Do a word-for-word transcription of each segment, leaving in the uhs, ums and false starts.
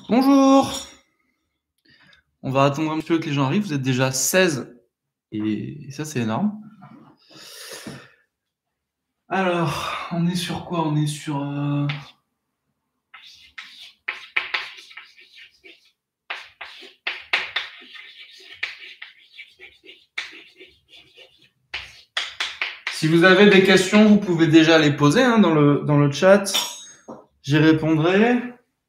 Bonjour! On va attendre un petit peu que les gens arrivent. Vous êtes déjà seize et ça, c'est énorme. Alors, on est sur quoi? On est sur... Euh... Si vous avez des questions, vous pouvez déjà les poser hein, dans le, dans le chat. J'y répondrai.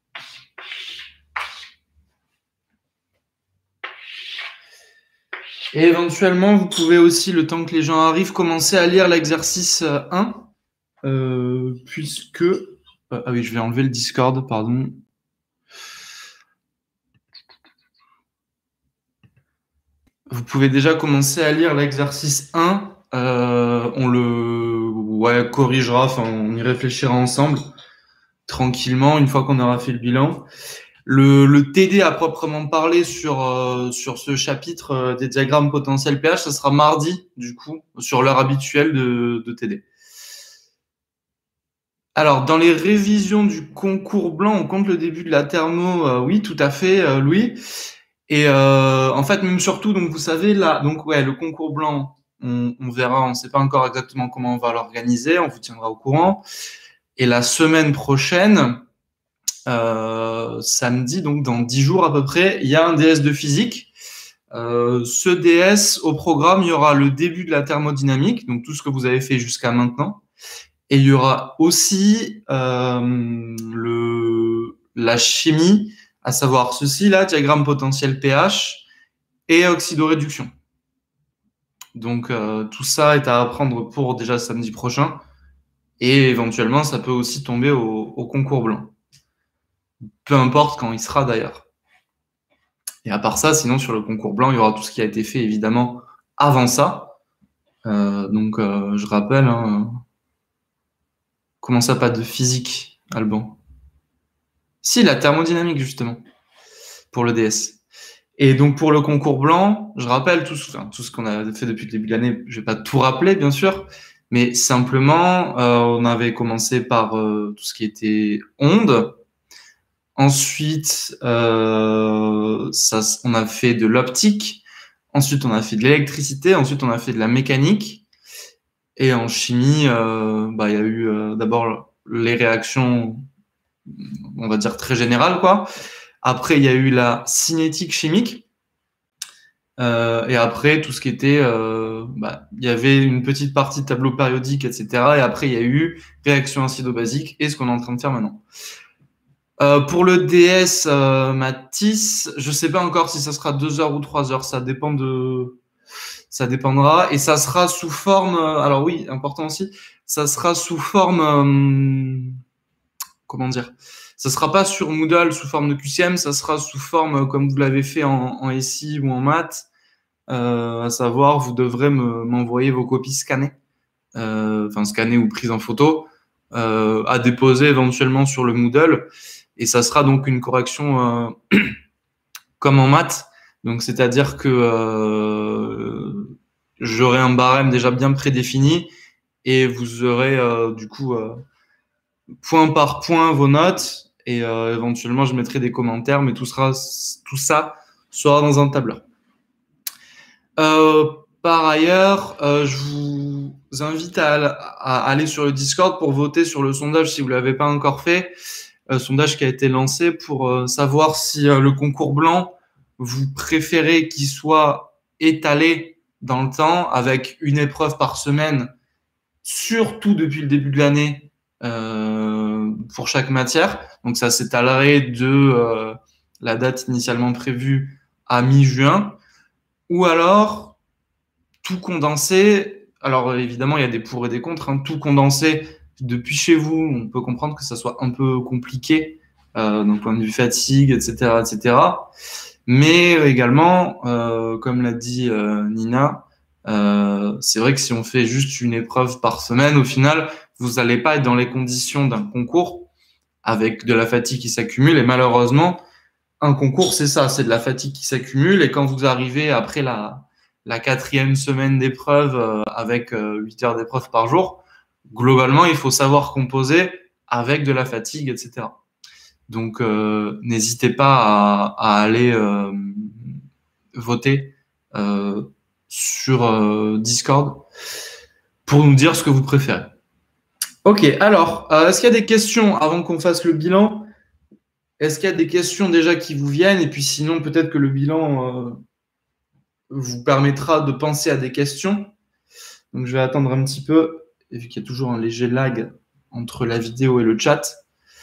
Et éventuellement, vous pouvez aussi, le temps que les gens arrivent, commencer à lire l'exercice un, euh, puisque... Ah oui, je vais enlever le Discord, pardon. Vous pouvez déjà commencer à lire l'exercice un. Euh, on le ouais, corrigera, enfin, on y réfléchira ensemble, tranquillement, une fois qu'on aura fait le bilan. Le, le T D à proprement parler sur, euh, sur ce chapitre euh, des diagrammes potentiels pH, ça sera mardi, du coup, sur l'heure habituelle de, de T D. Alors, dans les révisions du concours blanc, on compte le début de la thermo, euh, oui, tout à fait, euh, Louis. Et euh, en fait, même surtout, donc vous savez, là, donc ouais, le concours blanc, on, on verra, on ne sait pas encore exactement comment on va l'organiser, on vous tiendra au courant. Et la semaine prochaine, euh, samedi, donc dans dix jours à peu près, il y a un D S de physique. Euh, ce D S, au programme, il y aura le début de la thermodynamique, donc tout ce que vous avez fait jusqu'à maintenant. Et il y aura aussi euh, le, la chimie, à savoir ceci là, diagramme potentiel pH et oxydoréduction. Donc euh, tout ça est à apprendre pour déjà samedi prochain. Et éventuellement, ça peut aussi tomber au, au concours blanc. Peu importe quand il sera d'ailleurs. Et à part ça, sinon sur le concours blanc, il y aura tout ce qui a été fait évidemment avant ça. Euh, donc euh, je rappelle, hein, comment ça, pas de physique, Alban? Si, la thermodynamique justement, pour le D S. Et donc pour le concours blanc, je rappelle tout, enfin, tout ce qu'on a fait depuis le début de l'année. Je vais pas tout rappeler, bien sûr, mais simplement, euh, on avait commencé par euh, tout ce qui était ondes. Ensuite, euh, ça, on a fait de l'optique. Ensuite, on a fait de l'électricité. Ensuite, on a fait de la mécanique. Et en chimie, euh, bah, il y a eu euh, d'abord les réactions, on va dire très générales, quoi. Après, il y a eu la cinétique chimique. Euh, et après, tout ce qui était, euh, bah, il y avait une petite partie de tableau périodique, et cetera. Et après, il y a eu réaction acido-basique et ce qu'on est en train de faire maintenant. Euh, pour le D S euh, Matisse, je sais pas encore si ça sera deux heures ou trois heures. Ça dépend de, ça dépendra. Et ça sera sous forme, alors oui, important aussi, ça sera sous forme, euh, comment dire, ça sera pas sur Moodle sous forme de Q C M, ça sera sous forme comme vous l'avez fait en, en S I ou en maths. Euh, à savoir, vous devrez me, m'envoyer vos copies scannées, euh, enfin scannées ou prises en photo, euh, à déposer éventuellement sur le Moodle. Et ça sera donc une correction euh, comme en maths. Donc, c'est-à-dire que euh, j'aurai un barème déjà bien prédéfini et vous aurez euh, du coup euh, point par point vos notes et euh, éventuellement je mettrai des commentaires, mais tout sera tout ça sera dans un tableur. Euh, par ailleurs, euh, je vous invite à, à aller sur le Discord pour voter sur le sondage si vous l'avez pas encore fait. Euh, sondage qui a été lancé pour euh, savoir si euh, le concours blanc, vous préférez qu'il soit étalé dans le temps avec une épreuve par semaine, surtout depuis le début de l'année, euh, pour chaque matière. Donc ça s'étalerait de euh, la date initialement prévue à mi-juin. Ou alors, tout condensé. Alors évidemment, il y a des pour et des contre. Hein, tout condensé depuis chez vous, on peut comprendre que ça soit un peu compliqué euh, d'un point de vue fatigue, et cetera, et cetera. Mais également, euh, comme l'a dit euh, Nina, euh, c'est vrai que si on fait juste une épreuve par semaine, au final, vous n'allez pas être dans les conditions d'un concours avec de la fatigue qui s'accumule. Et malheureusement, un concours, c'est ça, c'est de la fatigue qui s'accumule. Et quand vous arrivez après la, la quatrième semaine d'épreuve euh, avec euh, huit heures d'épreuve par jour, globalement, il faut savoir composer avec de la fatigue, et cetera. Donc, euh, n'hésitez pas à, à aller euh, voter euh, sur euh, Discord pour nous dire ce que vous préférez. Ok, alors, euh, est-ce qu'il y a des questions avant qu'on fasse le bilan? Est-ce qu'il y a des questions déjà qui vous viennent? Et puis sinon, peut-être que le bilan euh, vous permettra de penser à des questions. Donc, je vais attendre un petit peu, et vu qu'il y a toujours un léger lag entre la vidéo et le chat.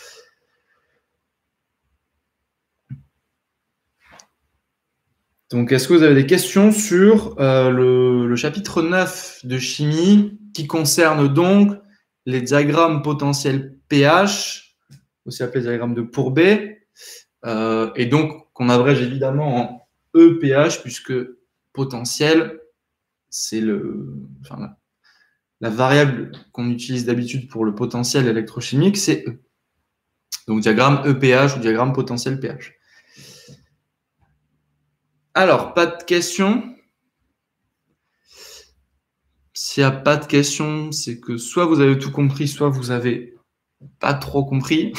Donc, est-ce que vous avez des questions sur euh, le, le chapitre neuf de chimie qui concerne donc les diagrammes potentiels pH, aussi appelés diagrammes de Pourbet, euh, et donc qu'on abrège évidemment en E P H puisque potentiel, c'est le, enfin, la, la variable qu'on utilise d'habitude pour le potentiel électrochimique, c'est E. Donc diagramme E P H ou diagramme potentiel pH. Alors, pas de questions? S'il n'y a pas de questions, c'est que soit vous avez tout compris, soit vous avez pas trop compris.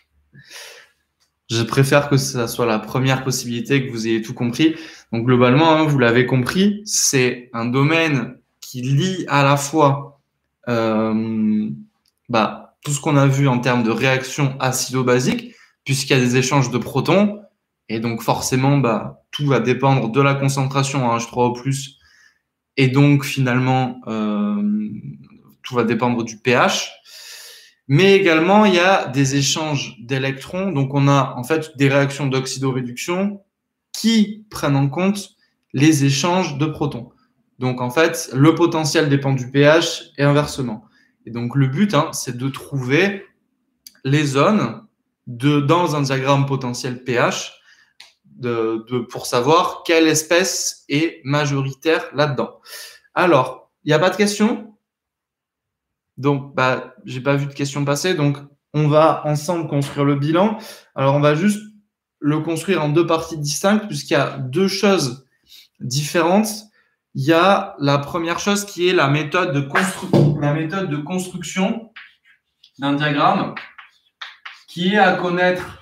Je préfère que ça soit la première possibilité, que vous ayez tout compris. Donc globalement, hein, vous l'avez compris, c'est un domaine qui lie à la fois euh, bah, tout ce qu'on a vu en termes de réaction acido-basique, puisqu'il y a des échanges de protons, et donc forcément, bah, tout va dépendre de la concentration en H trois O plus, et donc finalement, euh, tout va dépendre du pH. Mais également, il y a des échanges d'électrons. Donc, on a en fait des réactions d'oxydoréduction qui prennent en compte les échanges de protons. Donc, en fait, le potentiel dépend du pH et inversement. Et donc, le but, hein, c'est de trouver les zones de, dans un diagramme potentiel pH de, de, pour savoir quelle espèce est majoritaire là-dedans. Alors, il n'y a pas de questions ? Donc, bah, j'ai pas vu de questions passer. Donc, on va ensemble construire le bilan. Alors, on va juste le construire en deux parties distinctes puisqu'il y a deux choses différentes. Il y a la première chose qui est la méthode de, constru- la méthode de construction d'un diagramme qui est à connaître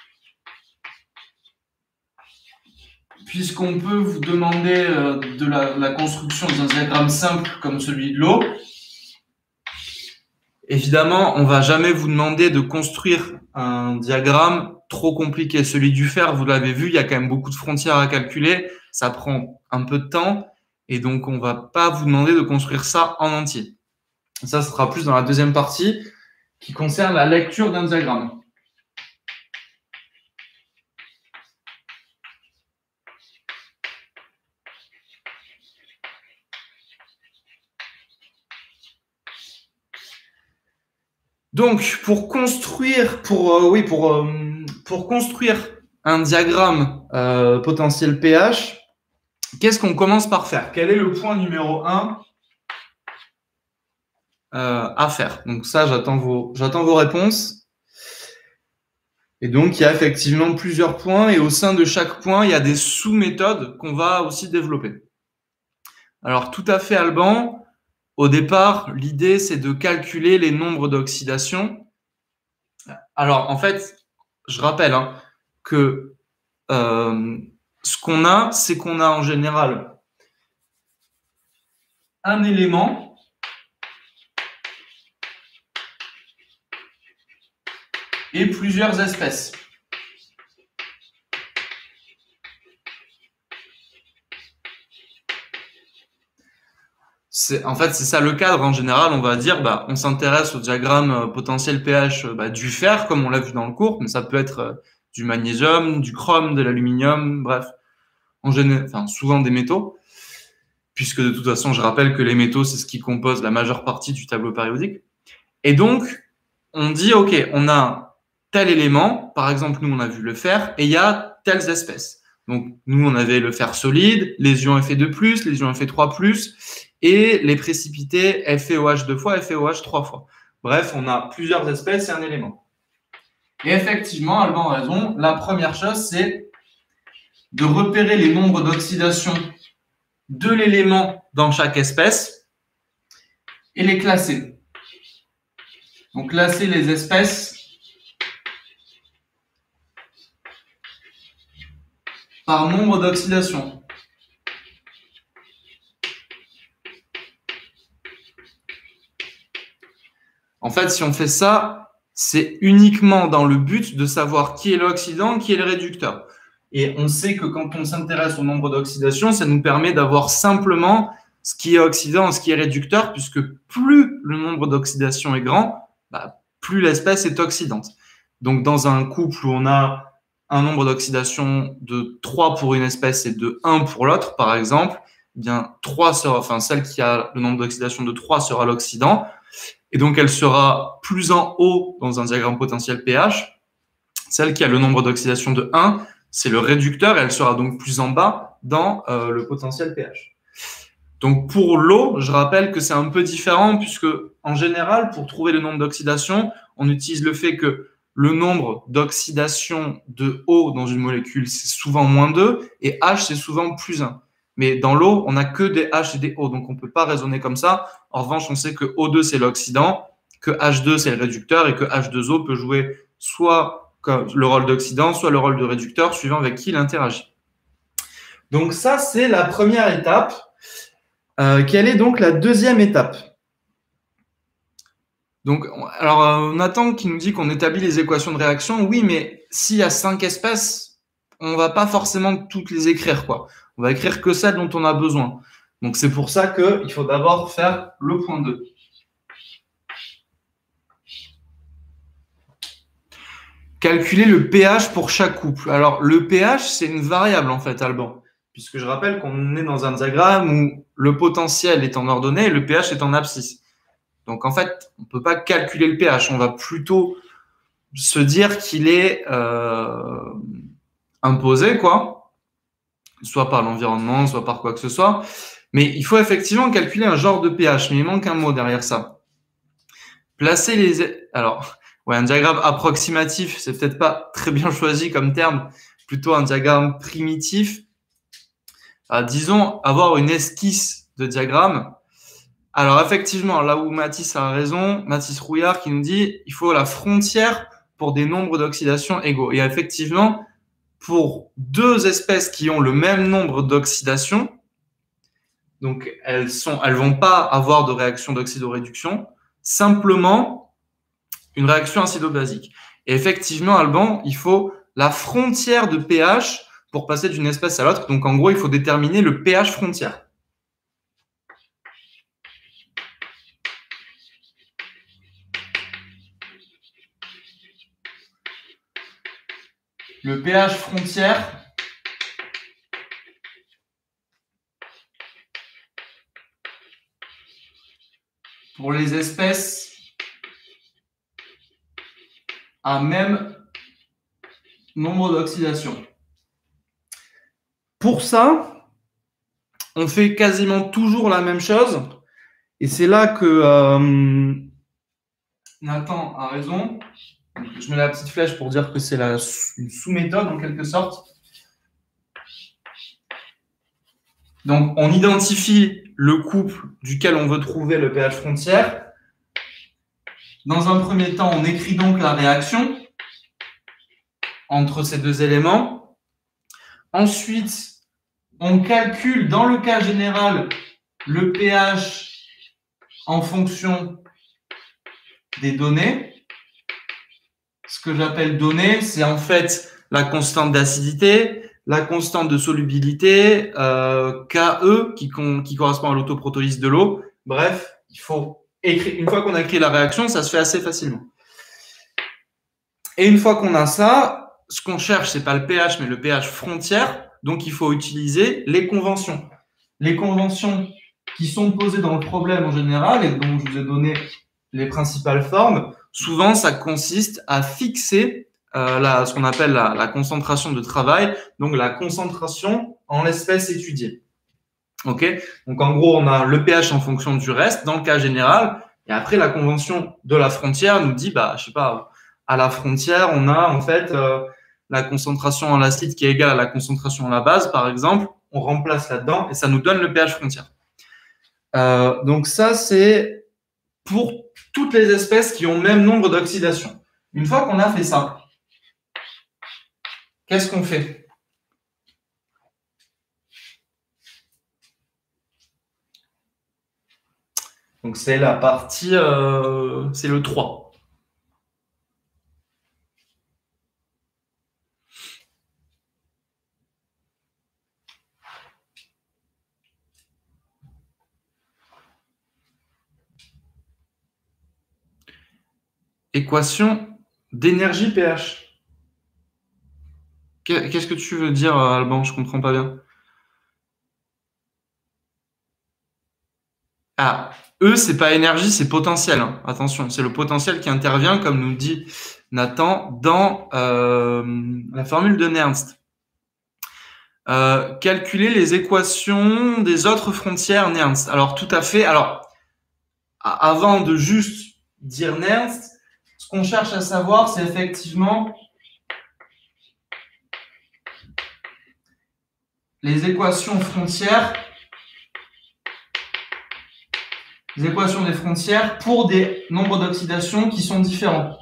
puisqu'on peut vous demander de la, la construction d'un diagramme simple comme celui de l'eau. Évidemment, on va jamais vous demander de construire un diagramme trop compliqué. Celui du fer, vous l'avez vu, il y a quand même beaucoup de frontières à calculer. Ça prend un peu de temps. Et donc, on va pas vous demander de construire ça en entier. Ça, ce sera plus dans la deuxième partie qui concerne la lecture d'un diagramme. Donc, pour construire, pour, euh, oui, pour, euh, pour construire un diagramme euh, potentiel pH, qu'est-ce qu'on commence par faire? Quel est le point numéro un euh, à faire? Donc ça, j'attends vos, j'attends vos réponses. Et donc, il y a effectivement plusieurs points et au sein de chaque point, il y a des sous-méthodes qu'on va aussi développer. Alors, tout à fait, Alban. Au départ, l'idée, c'est de calculer les nombres d'oxydation. Alors, en fait, je rappelle hein, que euh, ce qu'on a, c'est qu'on a en général un élément et plusieurs espèces. C'est, en fait, c'est ça le cadre. En général, on va dire, bah, on s'intéresse au diagramme potentiel pH bah, du fer, comme on l'a vu dans le cours, mais ça peut être euh, du magnésium, du chrome, de l'aluminium, bref, en général, enfin, souvent des métaux, puisque de toute façon, je rappelle que les métaux, c'est ce qui compose la majeure partie du tableau périodique. Et donc, on dit, OK, on a tel élément, par exemple, nous, on a vu le fer, et il y a telles espèces. Donc, nous, on avait le fer solide, les ions F E deux plus, les ions F E trois plus, et les précipités F e O H deux fois, F e O H trois fois. Bref, on a plusieurs espèces et un élément. Et effectivement, Alban a raison, la première chose, c'est de repérer les nombres d'oxydation de l'élément dans chaque espèce et les classer. Donc, classer les espèces par nombre d'oxydations. En fait, si on fait ça, c'est uniquement dans le but de savoir qui est l'oxydant, qui est le réducteur. Et on sait que quand on s'intéresse au nombre d'oxydations, ça nous permet d'avoir simplement ce qui est oxydant, ce qui est réducteur, puisque plus le nombre d'oxydations est grand, bah, plus l'espèce est oxydante. Donc, dans un couple où on a un nombre d'oxydations de trois pour une espèce et de un pour l'autre, par exemple, eh bien, trois sera, enfin, celle qui a le nombre d'oxydations de trois sera l'oxydant. Et donc, elle sera plus en haut dans un diagramme potentiel pH. Celle qui a le nombre d'oxydations de un, c'est le réducteur, et elle sera donc plus en bas dans euh, le potentiel pH. Donc, pour l'eau, je rappelle que c'est un peu différent, puisque en général, pour trouver le nombre d'oxydations, on utilise le fait que le nombre d'oxydations de eau dans une molécule, c'est souvent moins deux, et H, c'est souvent plus un. Mais dans l'eau, on n'a que des H et des O, donc on ne peut pas raisonner comme ça. En revanche, on sait que O deux, c'est l'oxydant, que H deux, c'est le réducteur, et que H deux O peut jouer soit le rôle d'oxydant, soit le rôle de réducteur, suivant avec qui il interagit. Donc ça, c'est la première étape. Euh, quelle est donc la deuxième étape? Donc, alors, euh, Nathan qui nous dit qu'on établit les équations de réaction. Oui, mais s'il y a cinq espèces, on va pas forcément toutes les écrire, quoi. On va écrire que celles dont on a besoin. Donc, c'est pour ça qu'il faut d'abord faire le point deux. Calculer le pH pour chaque couple. Alors, le pH, c'est une variable, en fait, Alban. Puisque je rappelle qu'on est dans un diagramme où le potentiel est en ordonnée et le pH est en abscisse. Donc, en fait, on ne peut pas calculer le pH. On va plutôt se dire qu'il est euh, imposé, quoi, soit par l'environnement, soit par quoi que ce soit. Mais il faut effectivement calculer un genre de pH, mais il manque un mot derrière ça. Placer les... Alors, ouais, un diagramme approximatif, c'est peut-être pas très bien choisi comme terme, plutôt un diagramme primitif. Euh, disons, avoir une esquisse de diagramme. Alors, effectivement, là où Mathis a raison, Mathis Rouillard qui nous dit il faut la frontière pour des nombres d'oxydation égaux. Et effectivement, pour deux espèces qui ont le même nombre d'oxydation, donc elles sont, elles vont pas avoir de réaction d'oxydoréduction, simplement une réaction acido-basique. Et effectivement, Alban, il faut la frontière de pH pour passer d'une espèce à l'autre. Donc, en gros, il faut déterminer le pH frontière. Le pH frontière pour les espèces à même nombre d'oxydation. Pour ça, on fait quasiment toujours la même chose. Et c'est là que euh, Nathan a raison. Je mets la petite flèche pour dire que c'est une sous-méthode en quelque sorte. Donc, on identifie le couple duquel on veut trouver le pH frontière. Dans un premier temps, on écrit donc la réaction entre ces deux éléments. Ensuite, on calcule dans le cas général le pH en fonction des données. Ce que j'appelle données, c'est en fait la constante d'acidité, la constante de solubilité, euh, K E qui, qui correspond à l'autoprotolyse de l'eau. Bref, il faut écrire. Une fois qu'on a écrit la réaction, ça se fait assez facilement. Et une fois qu'on a ça, ce qu'on cherche, c'est pas le pH, mais le pH frontière. Donc, il faut utiliser les conventions. Les conventions qui sont posées dans le problème en général et dont je vous ai donné les principales formes, souvent, ça consiste à fixer euh, la, ce qu'on appelle la, la concentration de travail, donc la concentration en l'espèce étudiée. Ok. Donc, en gros, on a le pH en fonction du reste, dans le cas général, et après, la convention de la frontière nous dit, bah, je sais pas, à la frontière, on a en fait euh, la concentration en l'acide qui est égale à la concentration en la base, par exemple, on remplace là-dedans et ça nous donne le pH frontière. Euh, donc, ça, c'est pour toutes les espèces qui ont le même nombre d'oxydation. Une fois qu'on a fait ça, qu'est-ce qu'on fait? Donc c'est la partie, euh, c'est le trois. Équation d'énergie pH. Qu'est-ce que tu veux dire, Alban? Je comprends pas bien. Ah, E, c'est pas énergie, c'est potentiel. Hein. Attention, c'est le potentiel qui intervient, comme nous dit Nathan, dans euh, la formule de Nernst. Euh, calculer les équations des autres frontières Nernst. Alors, tout à fait. Alors, avant de juste dire Nernst, ce qu'on cherche à savoir, c'est effectivement les équations frontières, les équations des frontières pour des nombres d'oxydation qui sont différents.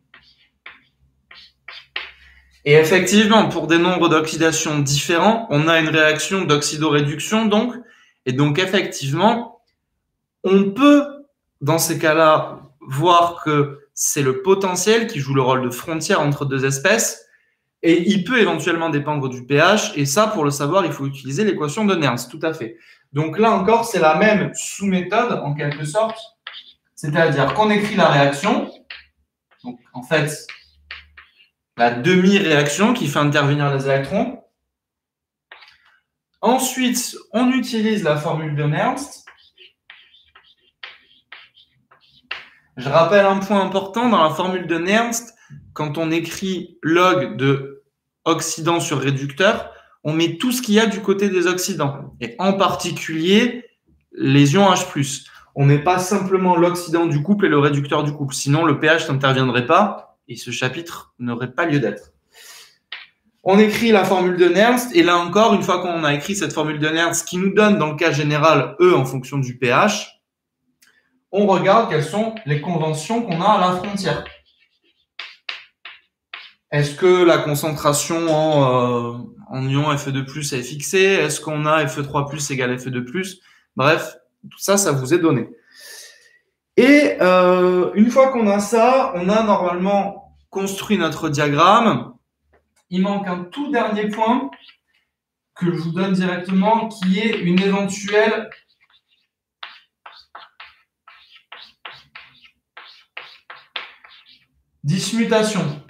Et effectivement, pour des nombres d'oxydation différents, on a une réaction d'oxydoréduction, donc, et donc effectivement, on peut, dans ces cas-là, voir que c'est le potentiel qui joue le rôle de frontière entre deux espèces, et il peut éventuellement dépendre du pH, et ça, pour le savoir, il faut utiliser l'équation de Nernst, tout à fait. Donc là encore, c'est la même sous-méthode, en quelque sorte, c'est-à-dire qu'on écrit la réaction, donc en fait, la demi-réaction qui fait intervenir les électrons. Ensuite, on utilise la formule de Nernst. Je rappelle un point important, dans la formule de Nernst, quand on écrit log de oxydant sur réducteur, on met tout ce qu'il y a du côté des oxydants, et en particulier les ions H plus. On ne met pas simplement l'oxydant du couple et le réducteur du couple, sinon le pH n'interviendrait pas, et ce chapitre n'aurait pas lieu d'être. On écrit la formule de Nernst, et là encore, une fois qu'on a écrit cette formule de Nernst qui nous donne dans le cas général E en fonction du pH, on regarde quelles sont les conventions qu'on a à la frontière. Est-ce que la concentration en, euh, en ion F E deux plus est fixée? Est-ce qu'on a F E trois plus égale F E deux plus? Bref, tout ça, ça vous est donné. Et euh, une fois qu'on a ça, on a normalement construit notre diagramme. Il manque un tout dernier point que je vous donne directement, qui est une éventuelle dismutation.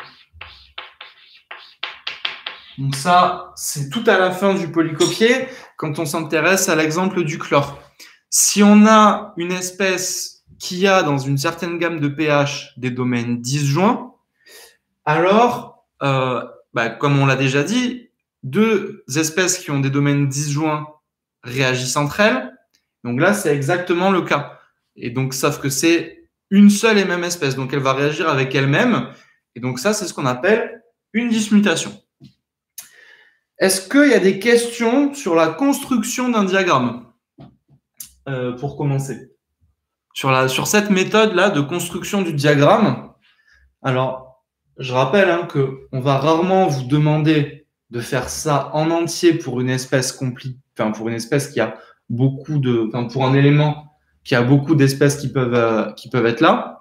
Donc ça, c'est tout à la fin du polycopier, quand on s'intéresse à l'exemple du chlore. Si on a une espèce qui a dans une certaine gamme de pH des domaines disjoints, alors, euh, bah, comme on l'a déjà dit, deux espèces qui ont des domaines disjoints réagissent entre elles. Donc là, c'est exactement le cas. Et donc, sauf que c'est une seule et même espèce. Donc, elle va réagir avec elle-même. Et donc, ça, c'est ce qu'on appelle une dismutation. Est-ce qu'il y a des questions sur la construction d'un diagramme euh, pour commencer? Sur, la, sur cette méthode-là de construction du diagramme, alors, je rappelle hein, qu'on va rarement vous demander de faire ça en entier pour une espèce compli- enfin, pour une espèce qui a beaucoup de, enfin, pour un élément qui a beaucoup d'espèces qui peuvent, euh, qui peuvent être là.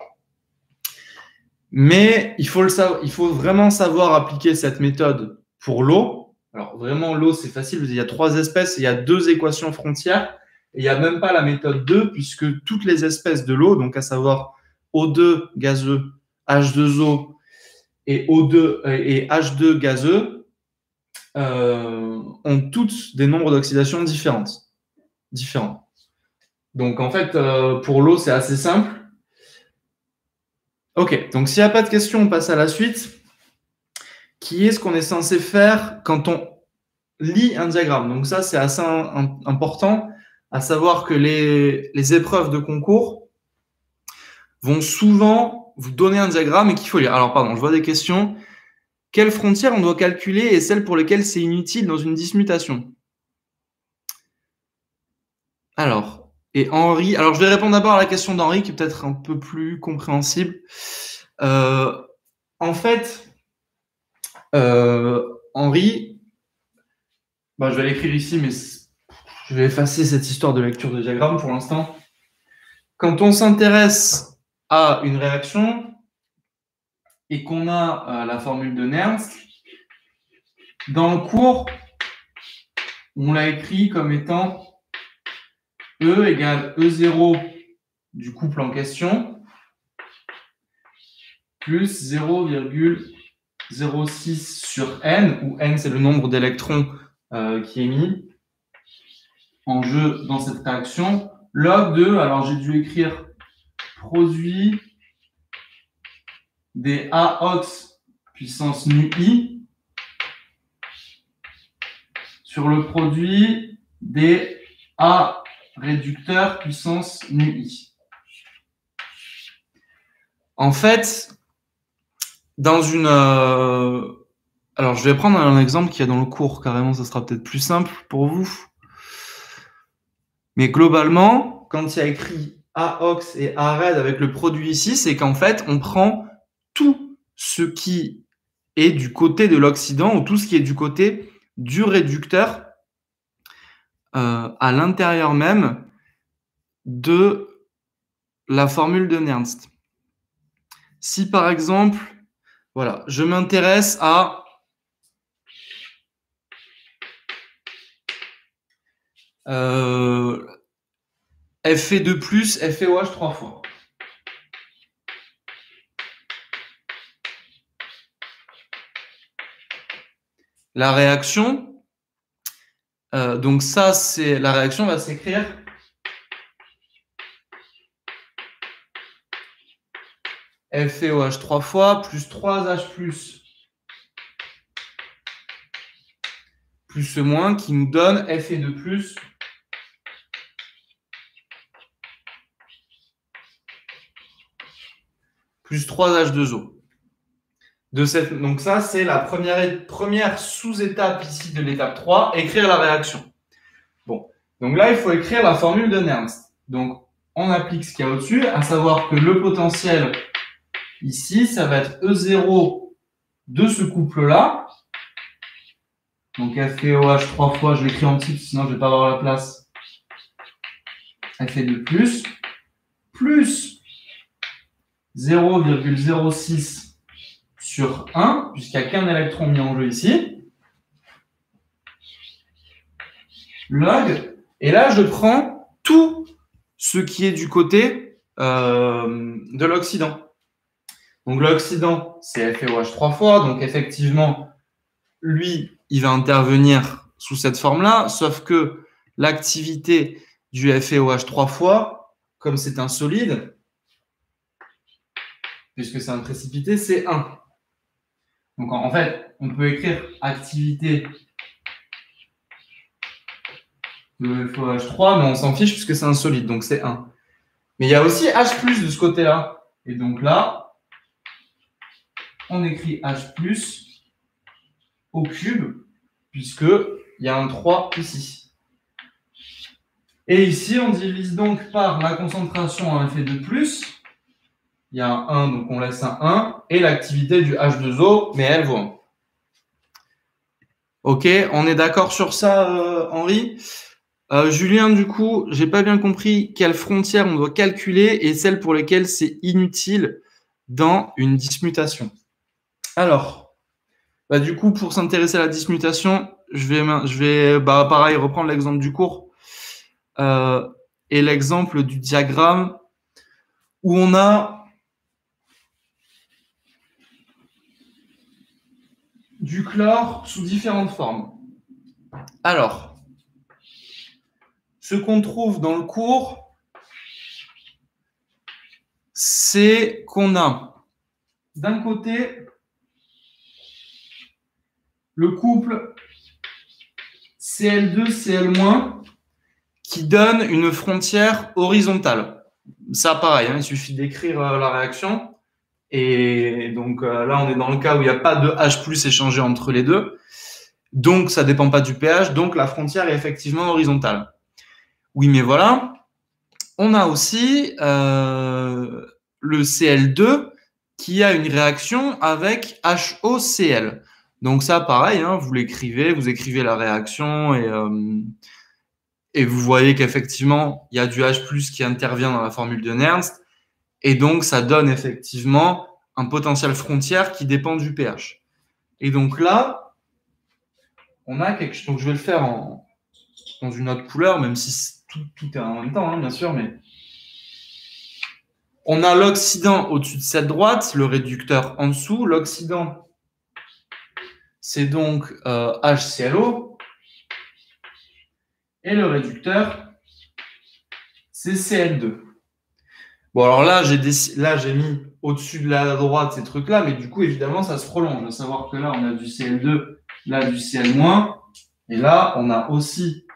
Mais il faut, le savoir, il faut vraiment savoir appliquer cette méthode pour l'eau. Alors, vraiment, l'eau, c'est facile. Il y a trois espèces, il y a deux équations frontières. Et il n'y a même pas la méthode deux, puisque toutes les espèces de l'eau, donc à savoir O deux gazeux, H deux O et O deux et H deux gazeux, euh, ont toutes des nombres d'oxydation différentes, différents. Donc en fait, euh, pour l'eau, c'est assez simple. Ok, donc s'il n'y a pas de questions, on passe à la suite, qui est ce qu'on est censé faire quand on lit un diagramme. Donc ça, c'est assez un, important, à savoir que les, les épreuves de concours vont souvent vous donner un diagramme et qu'il faut lire. Alors pardon, je vois des questions. Quelles frontières on doit calculer et celles pour lesquelles c'est inutile dans une dismutation? Alors, et Henri, alors je vais répondre d'abord à la question d'Henri qui est peut-être un peu plus compréhensible. Euh, en fait, euh, Henri, bah, je vais l'écrire ici, mais je vais effacer cette histoire de lecture de diagramme pour l'instant. quand on s'intéresse à une réaction et qu'on a euh, la formule de Nernst, dans le cours, on l'a écrit comme étant E égale E zéro du couple en question plus zéro virgule zéro six sur N, où N c'est le nombre d'électrons euh, qui est mis en jeu dans cette réaction, log de, alors j'ai dû écrire produit des A O X puissance nu i sur le produit des A réducteurs puissance nu i. En fait, dans une... Euh... Alors, je vais prendre un exemple qu'il y a dans le cours, carrément, ça sera peut-être plus simple pour vous. Mais globalement, quand il y a écrit A O X et A R E D avec le produit ici, c'est qu'en fait, on prend tout ce qui est du côté de l'oxydant ou tout ce qui est du côté du réducteur euh, à l'intérieur même de la formule de Nernst. Si par exemple, voilà, je m'intéresse à euh, F E deux plus, F E O H trois fois. La réaction, euh, donc ça, c'est la réaction va s'écrire F E O H trois fois plus trois H plus plus ce moins qui nous donne F E deux plus plus trois H deux O. De cette, donc ça, c'est la première, première sous-étape ici de l'étape trois, écrire la réaction. Bon, donc là, il faut écrire la formule de Nernst. Donc, on applique ce qu'il y a au-dessus, à savoir que le potentiel ici, ça va être E zéro de ce couple-là. Donc F E O H trois fois, je l'écris en petit, sinon je ne vais pas avoir la place. F E deux plus, plus zéro virgule zéro six sur un, puisqu'il n'y a qu'un électron mis en jeu ici. Log, et là je prends tout ce qui est du côté euh, de l'oxydant. Donc l'oxydant, c'est F E O H trois fois, donc effectivement, lui, il va intervenir sous cette forme-là, sauf que l'activité du F E O H trois fois, comme c'est un solide, puisque c'est un précipité, c'est un. Donc en fait, on peut écrire activité de F E O H trois, mais on s'en fiche puisque c'est un solide, donc c'est un. Mais il y a aussi H plus de ce côté-là. Et donc là, on écrit H plus au cube, puisqu'il y a un trois ici. Et ici, on divise donc par la concentration en F E deux plus. Il y a un un, donc on laisse un un. Et l'activité du H deux O, mais elle vaut un. Ok, on est d'accord sur ça, euh, Henri? euh, Julien, du coup, j'ai pas bien compris quelles frontières on doit calculer et celles pour lesquelles c'est inutile dans une dismutation. Alors, bah, du coup, pour s'intéresser à la dismutation, je vais, je vais bah, pareil, reprendre l'exemple du cours euh, et l'exemple du diagramme où on a du chlore sous différentes formes. Alors, ce qu'on trouve dans le cours, c'est qu'on a d'un côté le couple C L deux C L moins qui donne une frontière horizontale. Ça, pareil, hein, il suffit d'écrire euh, la réaction. Et donc euh, là, on est dans le cas où il n'y a pas de H plus échangé entre les deux. Donc, ça ne dépend pas du pH. Donc, la frontière est effectivement horizontale. Oui, mais voilà. On a aussi euh, le C L deux qui a une réaction avec H O C L. Donc ça, pareil, hein, vous l'écrivez, vous écrivez la réaction et, euh, Et vous voyez qu'effectivement, il y a du H plus qui intervient dans la formule de Nernst. Et donc, ça donne effectivement un potentiel frontière qui dépend du pH. Et donc là, on a quelque chose. Donc, je vais le faire en, dans une autre couleur, même si tout, tout est en même temps, hein, bien sûr. Mais on a l'oxydant au-dessus de cette droite, le réducteur en dessous. L'oxydant, c'est donc euh, HClO. Et le réducteur, c'est C L deux. Bon, alors là, j'ai là, j'ai mis au-dessus de la droite ces trucs-là, mais du coup, évidemment, ça se prolonge. À savoir que là, on a du C L deux, là, du C L-, et là, on a aussi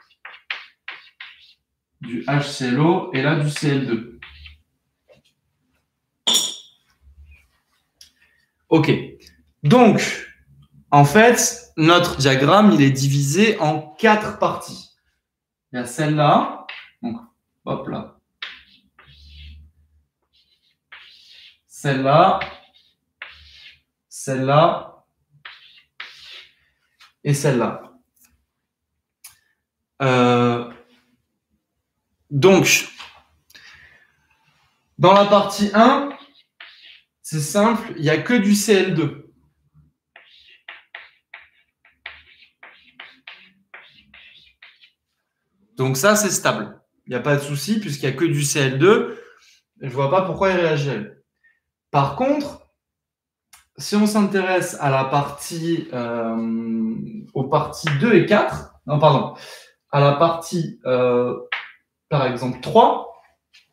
du HClO, et là, du C L deux. OK. Donc, en fait, notre diagramme, il est divisé en quatre parties. Il y a celle-là, donc, hop là. Celle-là, celle-là et celle-là. Euh, donc, dans la partie un, c'est simple, il n'y a que du C L deux. Donc ça, c'est stable. Il n'y a pas de souci puisqu'il n'y a que du C L deux. Je ne vois pas pourquoi il réagirait. Par contre, si on s'intéresse à la partie, euh, aux parties deux et quatre, non, pardon, à la partie, euh, par exemple, trois,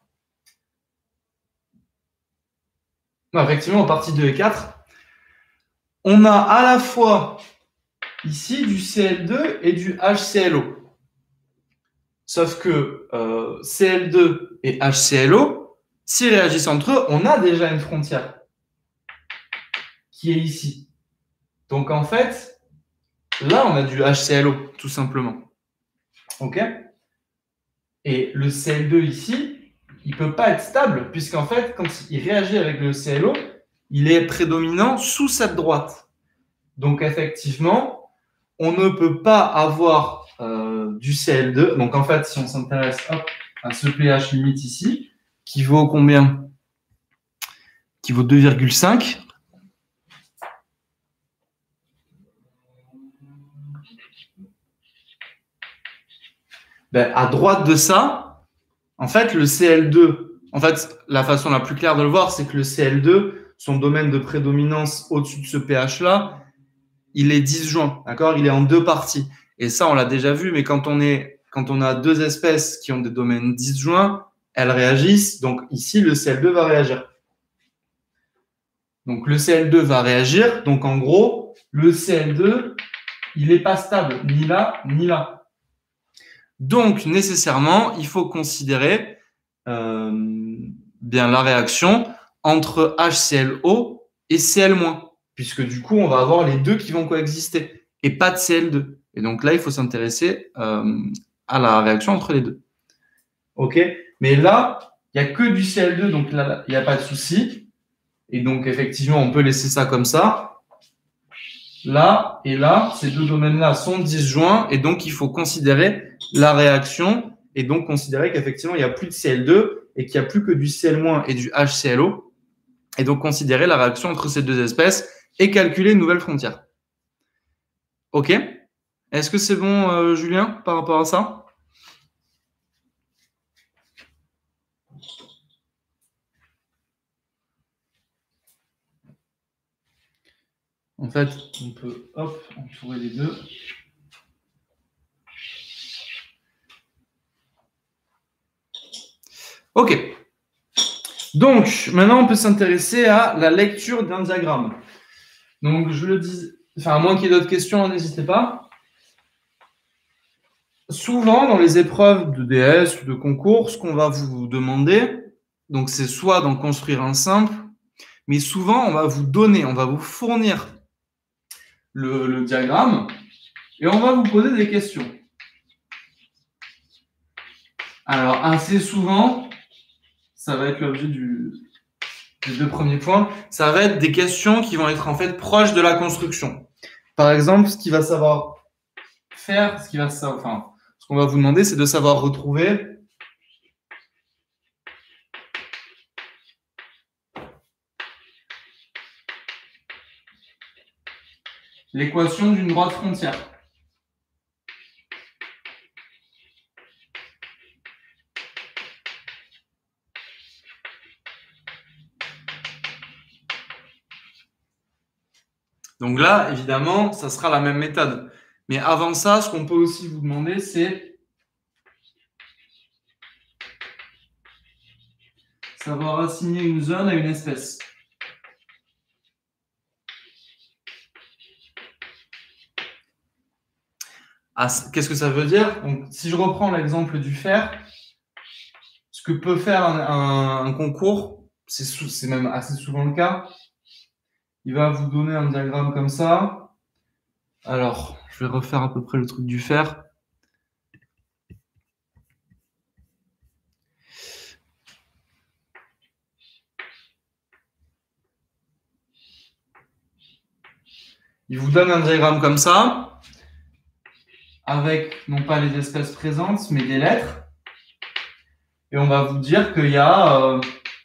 non, effectivement, aux parties deux et quatre, on a à la fois ici du C L deux et du HClO. Sauf que euh, C L deux et HClO, s'ils réagissent entre eux, on a déjà une frontière qui est ici. Donc, en fait, là, on a du HClO, tout simplement. OK? Et le C L deux ici, il ne peut pas être stable, puisqu'en fait, quand il réagit avec le C L O, il est prédominant sous cette droite. Donc, effectivement, on ne peut pas avoir euh, du C L deux. Donc, en fait, si on s'intéresse à ce pH limite ici, qui vaut combien? Qui vaut deux virgule cinq. Ben, à droite de ça, en fait, le C L deux, en fait, la façon la plus claire de le voir, c'est que le C L deux, son domaine de prédominance au-dessus de ce pH-là, il est disjoint, d'accord? Il est en deux parties. Et ça, on l'a déjà vu, mais quand on est, quand on a deux espèces qui ont des domaines disjoints, elles réagissent. Donc ici, le C L deux va réagir. Donc le C L deux va réagir. Donc en gros, le C L deux, il n'est pas stable, ni là, ni là. Donc nécessairement, il faut considérer euh, bien la réaction entre HClO et Cl-, puisque du coup, on va avoir les deux qui vont coexister et pas de C L deux. Et donc là, il faut s'intéresser euh, à la réaction entre les deux. OK? Mais là, il n'y a que du C L deux, donc là, il n'y a pas de souci. Et donc, effectivement, on peut laisser ça comme ça. Là et là, ces deux domaines-là sont disjoints. Et donc, il faut considérer la réaction et donc considérer qu'effectivement, il n'y a plus de C L deux et qu'il n'y a plus que du Cl- et du HClO. Et donc, considérer la réaction entre ces deux espèces et calculer une nouvelle frontière. OK? Est-ce que c'est bon, euh, Julien, par rapport à ça? En fait, on peut, hop, entourer les deux. OK. Donc, maintenant, on peut s'intéresser à la lecture d'un diagramme. Donc, je le dis, enfin, à moins qu'il y ait d'autres questions, n'hésitez pas. Souvent, dans les épreuves de D S ou de concours, ce qu'on va vous demander, donc c'est soit d'en construire un simple, mais souvent, on va vous donner, on va vous fournir le, le diagramme et on va vous poser des questions. Alors, assez souvent, ça va être l'objet du, des deux premiers points, ça va être des questions qui vont être en fait proches de la construction. Par exemple, ce qu'il va savoir faire, ce qu'il va savoir, enfin, ce qu'on va vous demander, c'est de savoir retrouver l'équation d'une droite frontière. Donc là, évidemment, ça sera la même méthode. Mais avant ça, ce qu'on peut aussi vous demander, c'est savoir assigner une zone à une espèce. Ah, qu'est-ce que ça veut dire? Donc, si je reprends l'exemple du fer, ce que peut faire un, un, un concours, c'est même assez souvent le cas, il va vous donner un diagramme comme ça. Alors, je vais refaire à peu près le truc du fer. Il vous donne un diagramme comme ça, avec non pas les espèces présentes, mais des lettres. Et on va vous dire qu'il y a euh,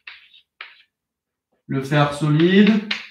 le fer solide,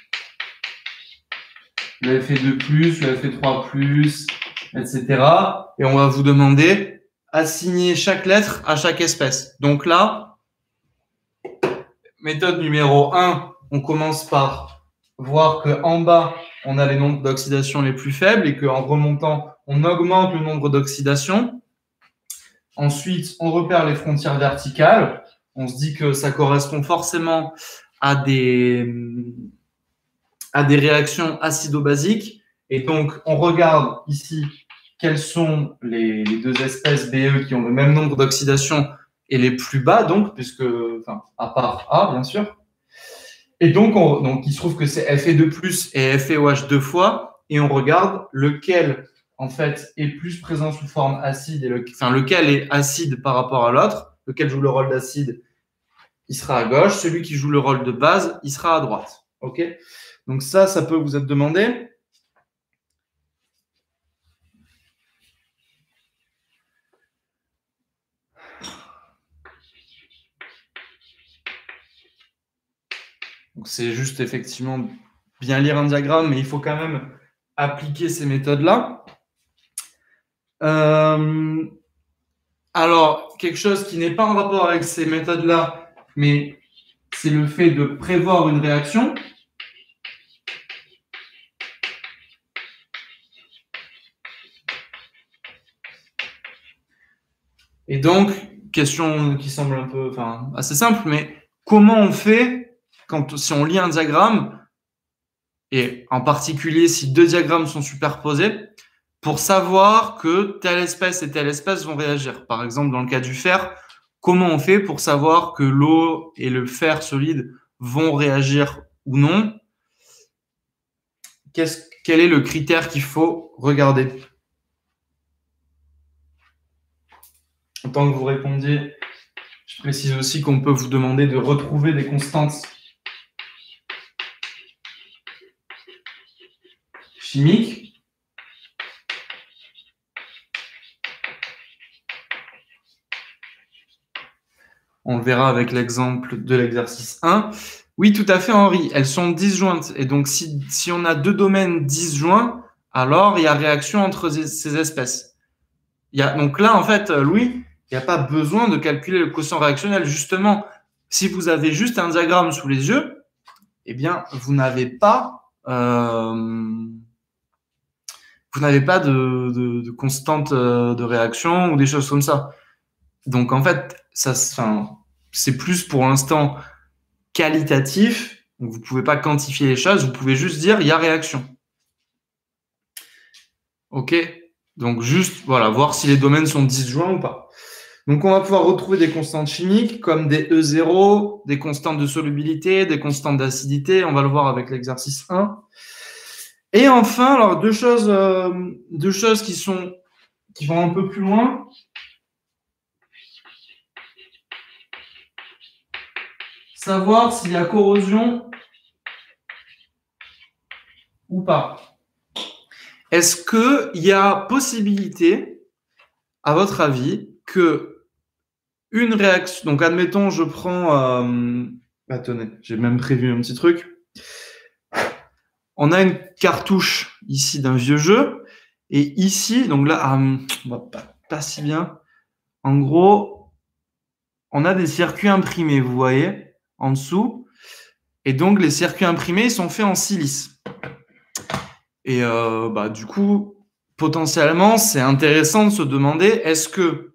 le F E deux plus, le F E trois plus, et cetera. Et on va vous demander assigner chaque lettre à chaque espèce. Donc là, méthode numéro un, on commence par voir qu'en bas, on a les nombres d'oxydation les plus faibles et qu'en remontant, on augmente le nombre d'oxydations. Ensuite, on repère les frontières verticales. On se dit que ça correspond forcément à des, à des réactions acido-basiques. Et donc, on regarde ici quelles sont les, les deux espèces B E qui ont le même nombre d'oxydation et les plus bas, donc, puisque, enfin, à part A, bien sûr. Et donc, on, donc il se trouve que c'est F E deux plus et F E O H deux fois, et on regarde lequel, en fait, est plus présent sous forme acide, et le, enfin, lequel est acide par rapport à l'autre, lequel joue le rôle d'acide, il sera à gauche, celui qui joue le rôle de base, il sera à droite. OK? Donc ça, ça peut vous être demandé. Donc c'est juste effectivement bien lire un diagramme, mais il faut quand même appliquer ces méthodes-là. Euh, alors, quelque chose qui n'est pas en rapport avec ces méthodes-là, mais c'est le fait de prévoir une réaction. Et donc, question qui semble un peu, enfin, assez simple, mais comment on fait quand, si on lit un diagramme, et en particulier si deux diagrammes sont superposés, pour savoir que telle espèce et telle espèce vont réagir. Par exemple, dans le cas du fer, comment on fait pour savoir que l'eau et le fer solide vont réagir ou non? Qu'est-ce, quel est le critère qu'il faut regarder? En tant que vous répondiez, je précise aussi qu'on peut vous demander de retrouver des constantes chimiques. On le verra avec l'exemple de l'exercice un. Oui, tout à fait, Henri. Elles sont disjointes. Et donc, si, si on a deux domaines disjoints, alors il y a réaction entre ces espèces. Il y a, donc là, en fait, Louis, il n'y a pas besoin de calculer le quotient réactionnel. Justement, si vous avez juste un diagramme sous les yeux, eh bien, vous n'avez pas, euh, vous n'avez pas de, de, de constante de réaction ou des choses comme ça. Donc, en fait, ça, enfin, c'est plus pour l'instant qualitatif. Donc, vous ne pouvez pas quantifier les choses. Vous pouvez juste dire il y a réaction. OK? Donc, juste, voilà, voir si les domaines sont disjoints ou pas. Donc, on va pouvoir retrouver des constantes chimiques comme des E zéro, des constantes de solubilité, des constantes d'acidité. On va le voir avec l'exercice un. Et enfin, alors, deux choses, euh, deux choses qui sont, qui vont un peu plus loin. Savoir s'il y a corrosion ou pas. Est-ce qu'il y a possibilité à votre avis, que une réaction... Donc, admettons, je prends... Euh... Attendez, j'ai même prévu un petit truc. On a une cartouche ici d'un vieux jeu. Et ici, donc là, ah, pas, pas si bien. En gros, on a des circuits imprimés, vous voyez, en dessous. Et donc, les circuits imprimés, ils sont faits en silice. Et euh, bah, du coup, potentiellement, c'est intéressant de se demander, est-ce que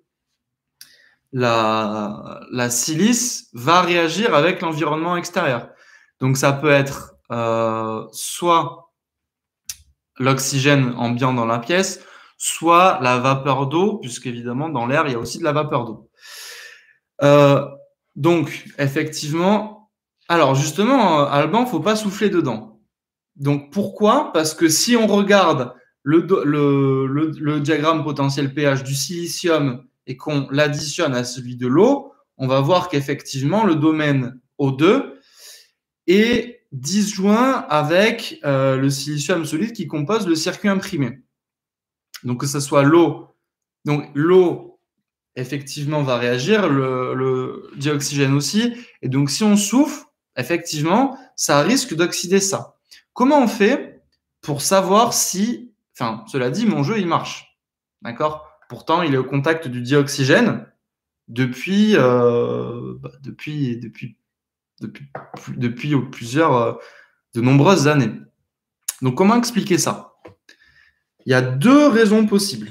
la, la silice va réagir avec l'environnement extérieur? Donc, ça peut être euh, soit l'oxygène ambiant dans la pièce, soit la vapeur d'eau, puisqu'évidemment, dans l'air, il y a aussi de la vapeur d'eau. Euh, donc, effectivement, alors justement, Alban, faut pas souffler dedans. Donc, pourquoi? Parce que si on regarde le, le, le, le diagramme potentiel pH du silicium et qu'on l'additionne à celui de l'eau, on va voir qu'effectivement, le domaine O deux est disjoint avec euh, le silicium solide qui compose le circuit imprimé. Donc, que ce soit l'eau, donc l'eau, effectivement, va réagir, le, le dioxygène aussi. Et donc, si on souffle, effectivement, ça risque d'oxyder ça. Comment on fait pour savoir si... Enfin, cela dit, mon jeu, il marche. D'accord? Pourtant, il est au contact du dioxygène depuis, euh, bah, depuis, depuis, depuis, depuis plusieurs, euh, de nombreuses années. Donc, comment expliquer ça? Il y a deux raisons possibles.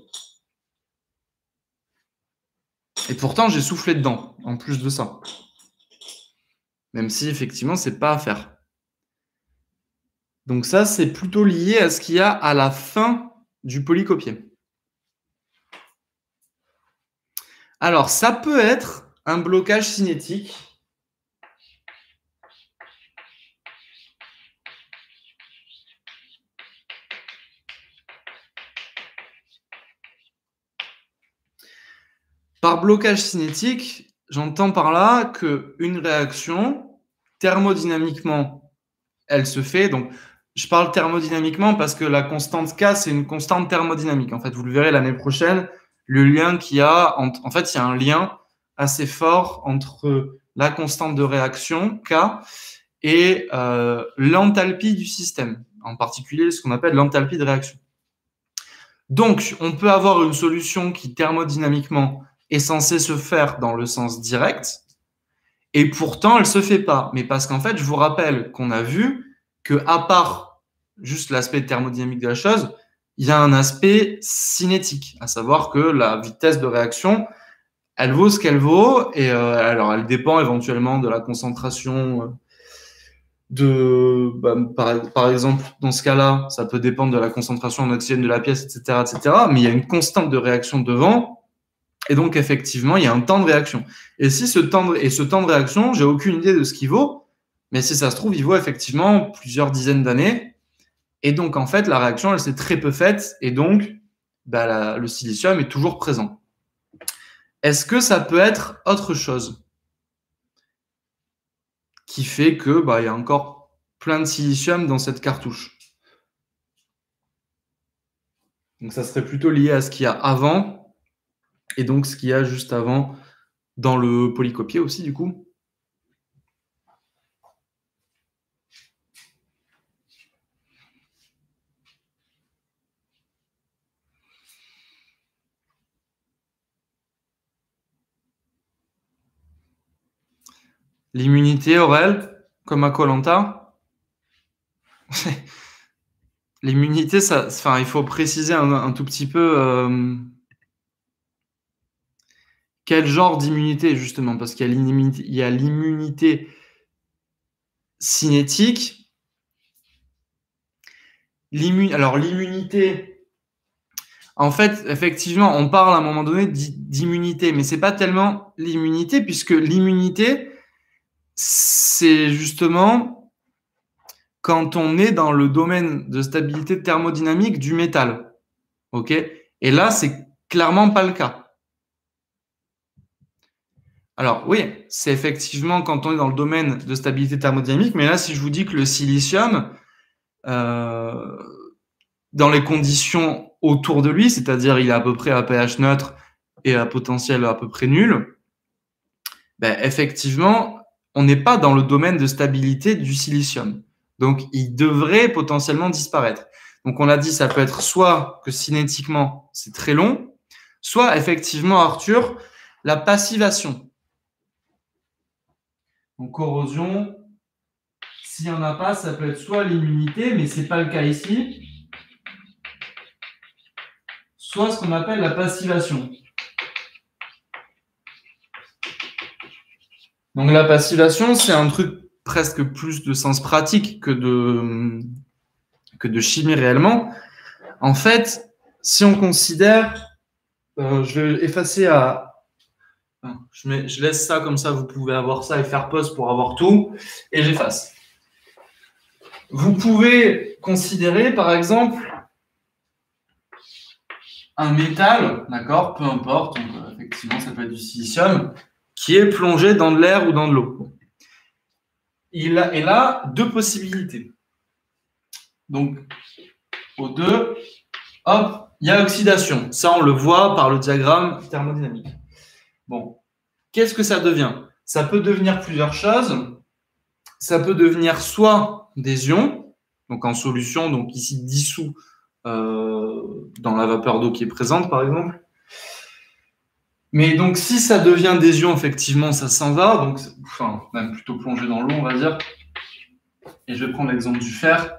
Et pourtant, j'ai soufflé dedans, en plus de ça. Même si, effectivement, c'est pas à faire. Donc ça, c'est plutôt lié à ce qu'il y a à la fin du polycopier. Alors, ça peut être un blocage cinétique. Par blocage cinétique, j'entends par là qu'une réaction, thermodynamiquement, elle se fait. Donc, je parle thermodynamiquement parce que la constante K, c'est une constante thermodynamique. En fait, vous le verrez l'année prochaine, le lien qu'il y a, entre, en fait, il y a un lien assez fort entre la constante de réaction, K, et euh, l'enthalpie du système, en particulier ce qu'on appelle l'enthalpie de réaction. Donc, on peut avoir une solution qui, thermodynamiquement, est censée se faire dans le sens direct, et pourtant, elle ne se fait pas. Mais parce qu'en fait, je vous rappelle qu'on a vu que, à part juste l'aspect thermodynamique de la chose, il y a un aspect cinétique, à savoir que la vitesse de réaction, elle vaut ce qu'elle vaut, et euh, alors elle dépend éventuellement de la concentration de, bah, par, par exemple, dans ce cas-là, ça peut dépendre de la concentration en oxygène de la pièce, et cetera, et cetera. Mais il y a une constante de réaction devant, et donc effectivement, il y a un temps de réaction. Et si ce temps de, et ce temps de réaction, j'ai aucune idée de ce qu'il vaut, mais si ça se trouve, il vaut effectivement plusieurs dizaines d'années. Et donc en fait, la réaction, elle s'est très peu faite, et donc bah, la, le silicium est toujours présent. Est-ce que ça peut être autre chose qui fait que bah, il y a encore plein de silicium dans cette cartouche? Donc ça serait plutôt lié à ce qu'il y a avant, et donc ce qu'il y a juste avant dans le polycopier aussi, du coup. L'immunité, Aurel, comme à Koh-Lanta. L'immunité, ça, enfin, il faut préciser un, un tout petit peu euh, quel genre d'immunité, justement, parce qu'il y a l'immunité cinétique. L'immun... Alors, l'immunité, en fait, effectivement, on parle à un moment donné d'immunité, mais c'est pas tellement l'immunité, puisque l'immunité, c'est justement quand on est dans le domaine de stabilité thermodynamique du métal. OK? Et là, c'est clairement pas le cas. Alors oui, c'est effectivement quand on est dans le domaine de stabilité thermodynamique, mais là, si je vous dis que le silicium, euh, dans les conditions autour de lui, c'est-à-dire il est à peu près à pH neutre et à potentiel à peu près nul, ben, effectivement, on n'est pas dans le domaine de stabilité du silicium. Donc, il devrait potentiellement disparaître. Donc, on a dit, ça peut être soit que cinétiquement, c'est très long, soit effectivement, Arthur, la passivation. Donc, corrosion, s'il n'y en a pas, ça peut être soit l'immunité, mais ce n'est pas le cas ici, soit ce qu'on appelle la passivation. Donc, la passivation, c'est un truc presque plus de sens pratique que de, que de chimie réellement. En fait, si on considère, euh, je vais effacer à, je, mets, je laisse ça comme ça, vous pouvez avoir ça et faire pause pour avoir tout, et j'efface. Vous pouvez considérer, par exemple, un métal, d'accord, peu importe, donc, euh, effectivement, ça peut être du silicium, qui est plongé dans de l'air ou dans de l'eau. Il a, il a deux possibilités. Donc, O deux, hop, il y a oxydation. Ça, on le voit par le diagramme thermodynamique. Bon, qu'est-ce que ça devient? Ça peut devenir plusieurs choses. Ça peut devenir soit des ions, donc en solution, donc ici dissous euh, dans la vapeur d'eau qui est présente, par exemple. Mais donc, si ça devient des ions, effectivement, ça s'en va. Donc, enfin, même plutôt plongé dans l'eau, on va dire. Et je vais prendre l'exemple du fer.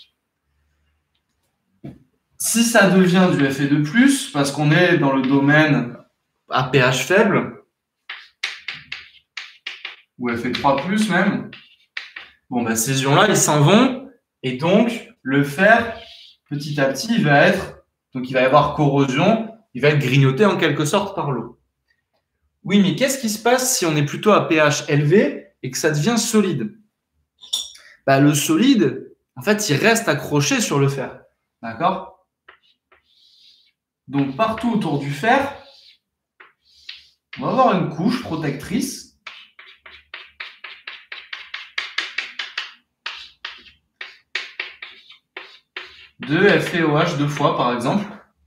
Si ça devient du F E deux plus, parce qu'on est dans le domaine à pH faible, ou F E trois plus même, bon, ben, ces ions-là, ils s'en vont. Et donc, le fer, petit à petit, il va être, donc il va y avoir corrosion, il va être grignoté en quelque sorte par l'eau. Oui, mais qu'est-ce qui se passe si on est plutôt à pH élevé et que ça devient solide? Ben, le solide, en fait, il reste accroché sur le fer. D'accord? Donc, partout autour du fer, on va avoir une couche protectrice de F e O H deux fois, par exemple.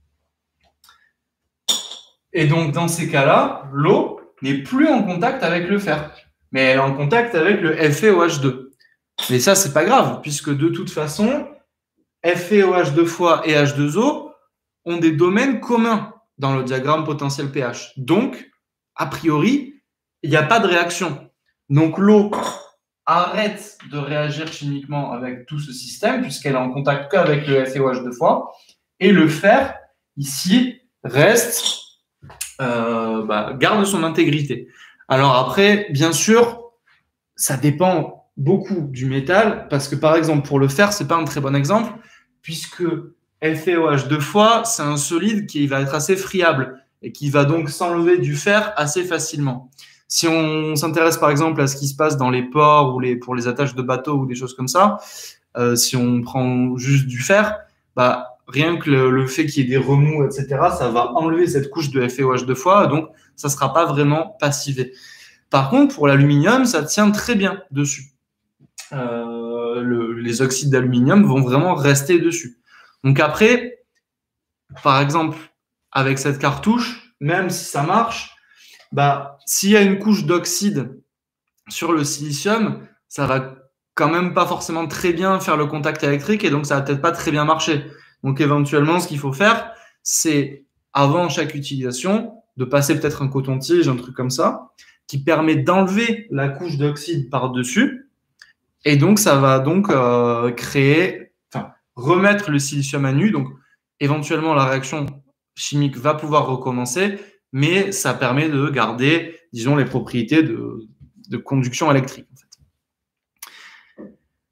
Et donc, dans ces cas-là, l'eau n'est plus en contact avec le fer, mais elle est en contact avec le F e O H deux. Mais ça, c'est pas grave, puisque de toute façon, F e O H deux fois et H deux O ont des domaines communs dans le diagramme potentiel pH. Donc, a priori, il n'y a pas de réaction. Donc, l'eau arrête de réagir chimiquement avec tout ce système, puisqu'elle est en contact qu'avec le F e O H deux fois. Et le fer, ici, reste, euh, bah, garde son intégrité. Alors après, bien sûr, ça dépend beaucoup du métal, parce que par exemple, pour le fer, ce n'est pas un très bon exemple, puisque F e O H deux fois, c'est un solide qui va être assez friable et qui va donc s'enlever du fer assez facilement. Si on s'intéresse par exemple à ce qui se passe dans les ports ou les, pour les attaches de bateaux ou des choses comme ça, euh, si on prend juste du fer, bah, rien que le, le fait qu'il y ait des remous, et cetera, ça va enlever cette couche de F e O H deux fois, donc ça ne sera pas vraiment passivé. Par contre, pour l'aluminium, ça tient très bien dessus. Euh, le, les oxydes d'aluminium vont vraiment rester dessus. Donc après, par exemple, avec cette cartouche, même si ça marche, bah, s'il y a une couche d'oxyde sur le silicium, ça va quand même pas forcément très bien faire le contact électrique et donc ça va peut-être pas très bien marcher. Donc éventuellement, ce qu'il faut faire, c'est avant chaque utilisation, de passer peut-être un coton-tige, un truc comme ça, qui permet d'enlever la couche d'oxyde par-dessus. Et donc, ça va donc euh, créer, enfin, remettre le silicium à nu. Donc, éventuellement, la réaction chimique va pouvoir recommencer, mais ça permet de garder, disons, les propriétés de, de conduction électrique. En fait.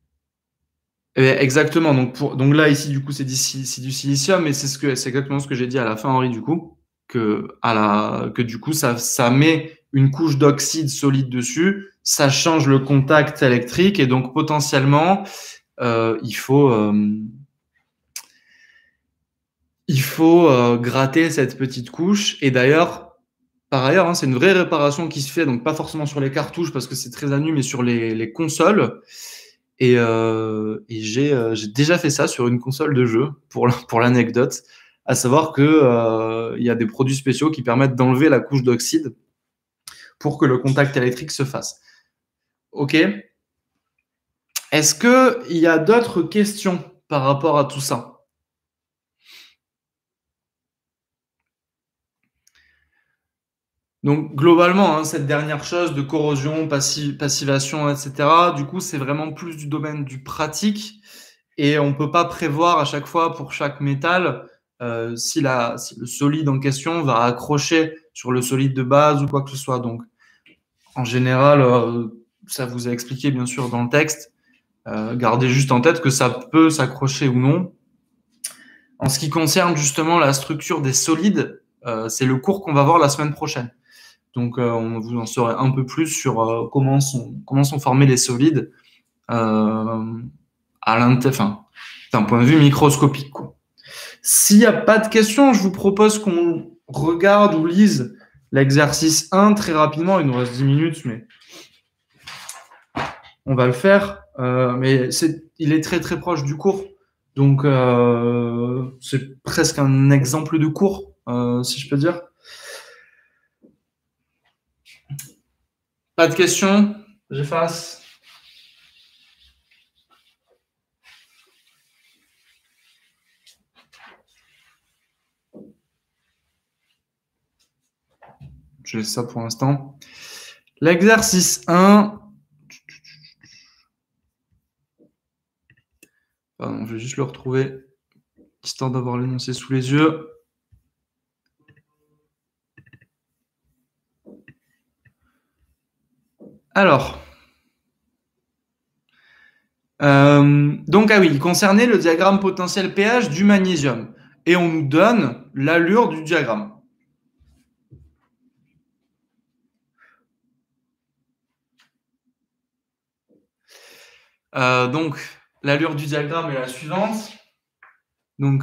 Et exactement. Donc, pour, donc là, ici, du coup, c'est du, c'est du silicium, mais c'est ce que, c'est exactement ce que j'ai dit à la fin, Henri, du coup, que, à la, que du coup, ça, ça met une couche d'oxyde solide dessus, ça change le contact électrique et donc potentiellement, euh, il faut, euh, il faut euh, gratter cette petite couche. Et d'ailleurs, par ailleurs, hein, c'est une vraie réparation qui se fait, donc pas forcément sur les cartouches parce que c'est très à nu, mais sur les, les consoles. Et, euh, et j'ai, euh, j'ai déjà fait ça sur une console de jeu, pour, pour l'anecdote, à savoir qu'il euh, y a des produits spéciaux qui permettent d'enlever la couche d'oxyde pour que le contact électrique se fasse. OK. Est-ce qu'il y a d'autres questions par rapport à tout ça? Donc, globalement, hein, cette dernière chose de corrosion, passi passivation, et cetera, du coup, c'est vraiment plus du domaine du pratique et on ne peut pas prévoir à chaque fois pour chaque métal euh, si, la, si le solide en question va accrocher sur le solide de base ou quoi que ce soit. Donc, en général, euh, ça vous a expliqué bien sûr dans le texte. Euh, gardez juste en tête que ça peut s'accrocher ou non. En ce qui concerne justement la structure des solides, euh, c'est le cours qu'on va voir la semaine prochaine. Donc, euh, on vous en saurez un peu plus sur euh, comment, sont, comment sont formés les solides euh, à enfin, d'un point de vue microscopique, quoi. S'il n'y a pas de questions, je vous propose qu'on regarde ou lise l'exercice un très rapidement. Il nous reste dix minutes, mais on va le faire. Euh, mais c'est, il est très très proche du cours. Donc, euh, c'est presque un exemple de cours, euh, si je peux dire. Pas de questions? J'efface. Je laisse ça pour l'instant. L'exercice un. Pardon, je vais juste le retrouver, histoire d'avoir l'énoncé sous les yeux. Alors, euh, donc, ah oui, il concernait le diagramme potentiel pH du magnésium. Et on nous donne l'allure du diagramme. Euh, donc, l'allure du diagramme est la suivante. Donc,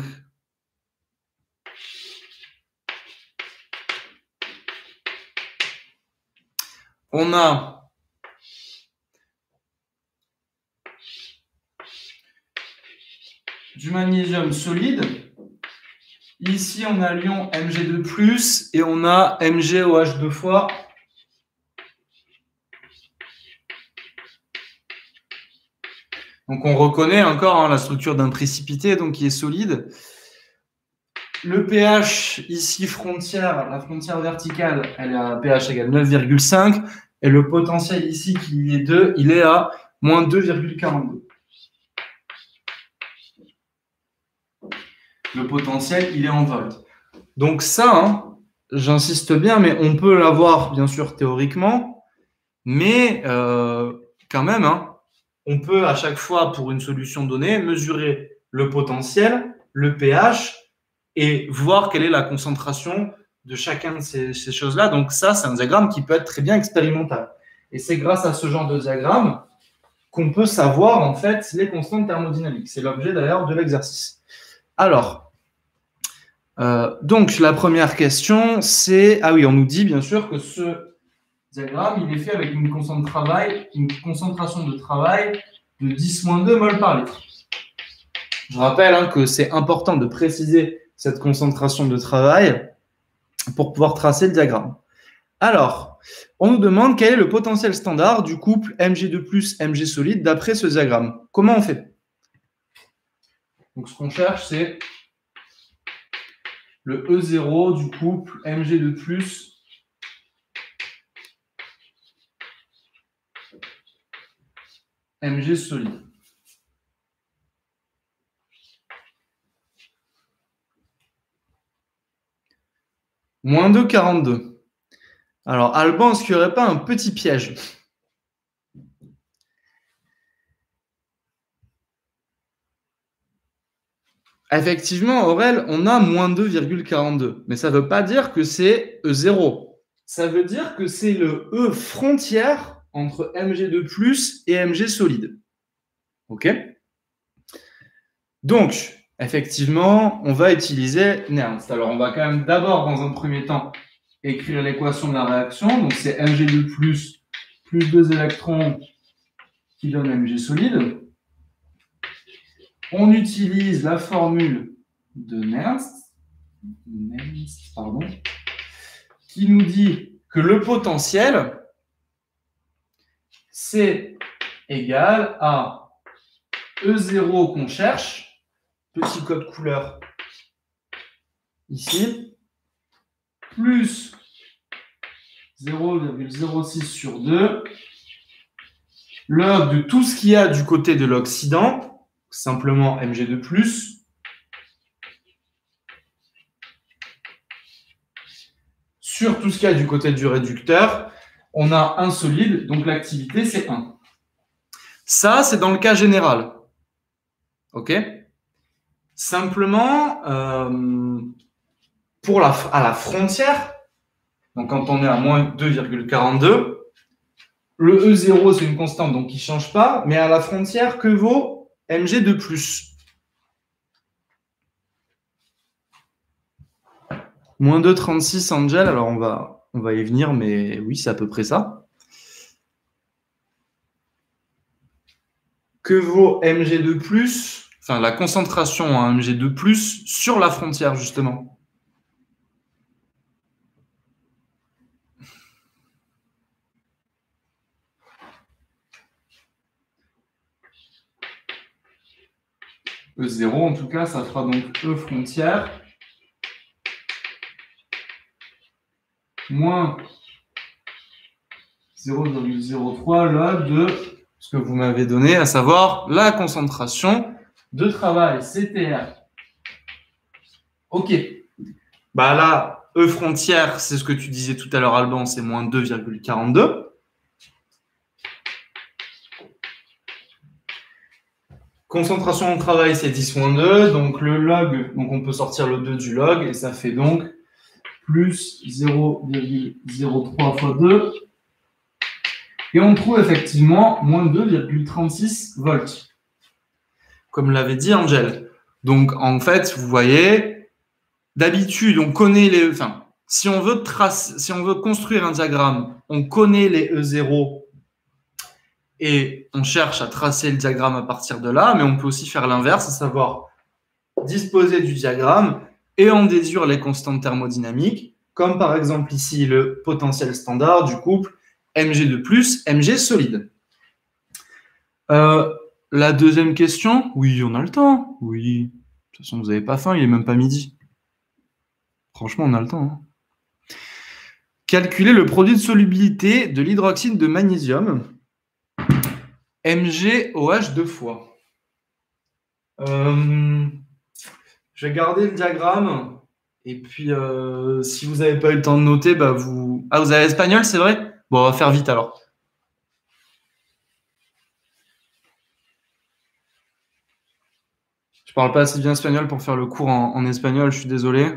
on a du magnésium solide. Ici, on a l'ion M G deux plus, et on a MgOH deux fois. Donc, on reconnaît encore hein, la structure d'un précipité, donc qui est solide. Le pH, ici, frontière, la frontière verticale, elle est à pH égale neuf virgule cinq. Et le potentiel ici, qui est deux, il est à moins deux virgule quarante-deux. Le potentiel, il est en volts. Donc ça, hein, j'insiste bien, mais on peut l'avoir, bien sûr, théoriquement. Mais euh, quand même, hein, on peut à chaque fois, pour une solution donnée, mesurer le potentiel, le pH, et voir quelle est la concentration de chacun de ces, ces choses-là. Donc ça, c'est un diagramme qui peut être très bien expérimental. Et c'est grâce à ce genre de diagramme qu'on peut savoir, en fait, les constantes thermodynamiques. C'est l'objet, d'ailleurs, de l'exercice. Alors, euh, donc, la première question, c'est... Ah oui, on nous dit, bien sûr, que ce diagramme, il est fait avec une, concentration de travail, une concentration de travail de dix moins deux mol par litre. Je rappelle hein, que c'est important de préciser cette concentration de travail pour pouvoir tracer le diagramme. Alors, on nous demande quel est le potentiel standard du couple M G deux plus Mg solide d'après ce diagramme. Comment on fait? Donc, ce qu'on cherche, c'est le E zéro du couple M G deux plus Mg solide. Moins deux virgule quarante-deux. Alors, Alban, est-ce qu'il n'y aurait pas un petit piège? Effectivement, Aurel, on a moins deux virgule quarante-deux. Mais ça ne veut pas dire que c'est E zéro. Ça veut dire que c'est le E frontière entre Mg deux plus et Mg solide. OK? Donc, effectivement, on va utiliser Nernst. Alors, on va quand même d'abord, dans un premier temps, écrire l'équation de la réaction. Donc, c'est Mg deux plus plus deux électrons qui donne Mg solide. On utilise la formule de Nernst. pardon, qui nous dit que le potentiel, c'est égal à E zéro qu'on cherche, petit code couleur ici, plus zéro virgule zéro six sur deux, log de tout ce qu'il y a du côté de l'oxydant, simplement M G deux plus, sur tout ce qu'il y a du côté du réducteur, on a un solide, donc l'activité c'est un. Ça, c'est dans le cas général. OK? Simplement, euh, pour la, à la frontière, donc quand on est à moins deux virgule quarante-deux, le E zéro, c'est une constante, donc qui ne change pas, mais à la frontière, que vaut M G deux plus? Moins deux virgule trente-six, Angel, alors on va, on va y venir, mais oui, c'est à peu près ça. Que vaut M G deux plus, enfin la concentration à M G deux plus sur la frontière, justement? E zéro, en tout cas, ça fera donc E frontière moins zéro virgule zéro trois log de ce que vous m'avez donné, à savoir la concentration de travail, C T R. OK. Bah là, E frontière, c'est ce que tu disais tout à l'heure, Alban, c'est moins deux virgule quarante-deux. Concentration de travail, c'est dix moins deux. Donc le log, donc on peut sortir le deux du log, et ça fait donc plus zéro virgule zéro trois fois deux. Et on trouve effectivement moins deux virgule trente-six volts. Comme l'avait dit Angel. Donc en fait, vous voyez, d'habitude, on connaît les... Enfin, si on veut tracer, si on veut construire un diagramme, on connaît les E zéro et on cherche à tracer le diagramme à partir de là, mais on peut aussi faire l'inverse, à savoir disposer du diagramme et en déduire les constantes thermodynamiques, comme par exemple ici le potentiel standard du couple M G deux plus, M G solide. Euh, la deuxième question, oui, on a le temps. Oui, de toute façon, vous n'avez pas faim, il n'est même pas midi. Franchement, on a le temps. Hein. Calculer le produit de solubilité de l'hydroxyde de magnésium, M G O H deux fois. Euh, je vais garder le diagramme. Et puis, euh, si vous n'avez pas eu le temps de noter, bah vous... Ah, vous avez l'espagnol, c'est vrai? Bon, on va faire vite alors. Je parle pas assez bien espagnol pour faire le cours en, en espagnol, je suis désolé.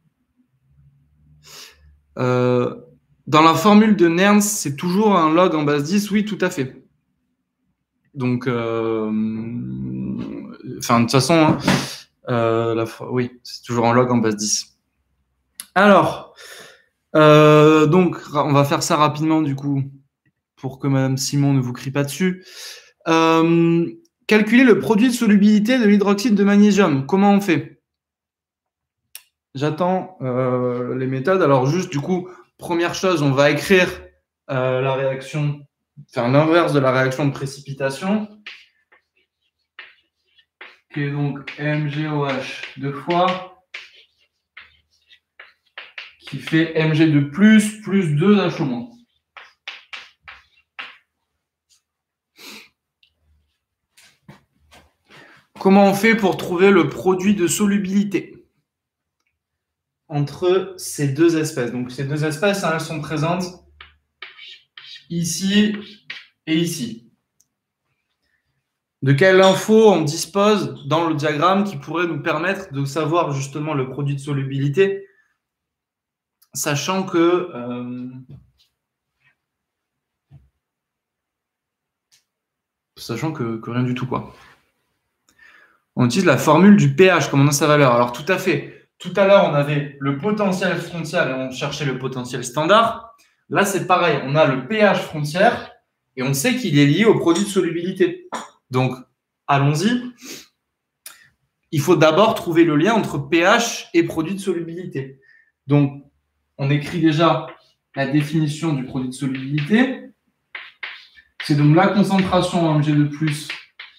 Euh, dans la formule de Nernst, c'est toujours un log en base dix? Oui, tout à fait. Donc, euh, enfin, de toute façon, hein, euh, la, oui, c'est toujours un log en base dix. Alors, euh, donc, on va faire ça rapidement, du coup, pour que Madame Simon ne vous crie pas dessus. Euh, calculer le produit de solubilité de l'hydroxyde de magnésium. Comment on fait? J'attends euh, les méthodes. Alors, juste, du coup, première chose, on va écrire euh, la réaction, enfin, l'inverse de la réaction de précipitation, qui est donc M G O H deux fois, qui fait M G deux plus, plus deux H O moins. Comment on fait pour trouver le produit de solubilité entre ces deux espèces? Donc, ces deux espèces, hein, elles sont présentes ici et ici. De quelle info on dispose dans le diagramme qui pourrait nous permettre de savoir justement le produit de solubilité, sachant que euh, sachant que, que rien du tout, quoi. On utilise la formule du pH comme on a sa valeur. Alors tout à fait. Tout à l'heure, on avait le potentiel frontière et on cherchait le potentiel standard. Là, c'est pareil. On a le pH frontière et on sait qu'il est lié au produit de solubilité. Donc, allons-y. il faut d'abord trouver le lien entre pH et produit de solubilité. Donc, on écrit déjà la définition du produit de solubilité. C'est donc la concentration en Mg de plus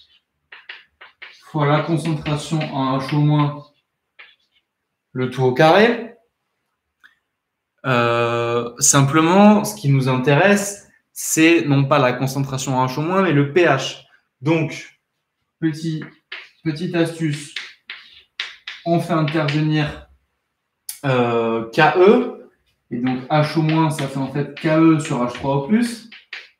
fois la concentration en H au moins, le tout au carré. Euh, simplement, ce qui nous intéresse, c'est non pas la concentration en H au moins, mais le pH. Donc, petit, petite astuce, on fait intervenir euh, Ke, et donc H au moins, ça fait en fait Ke sur H trois O plus.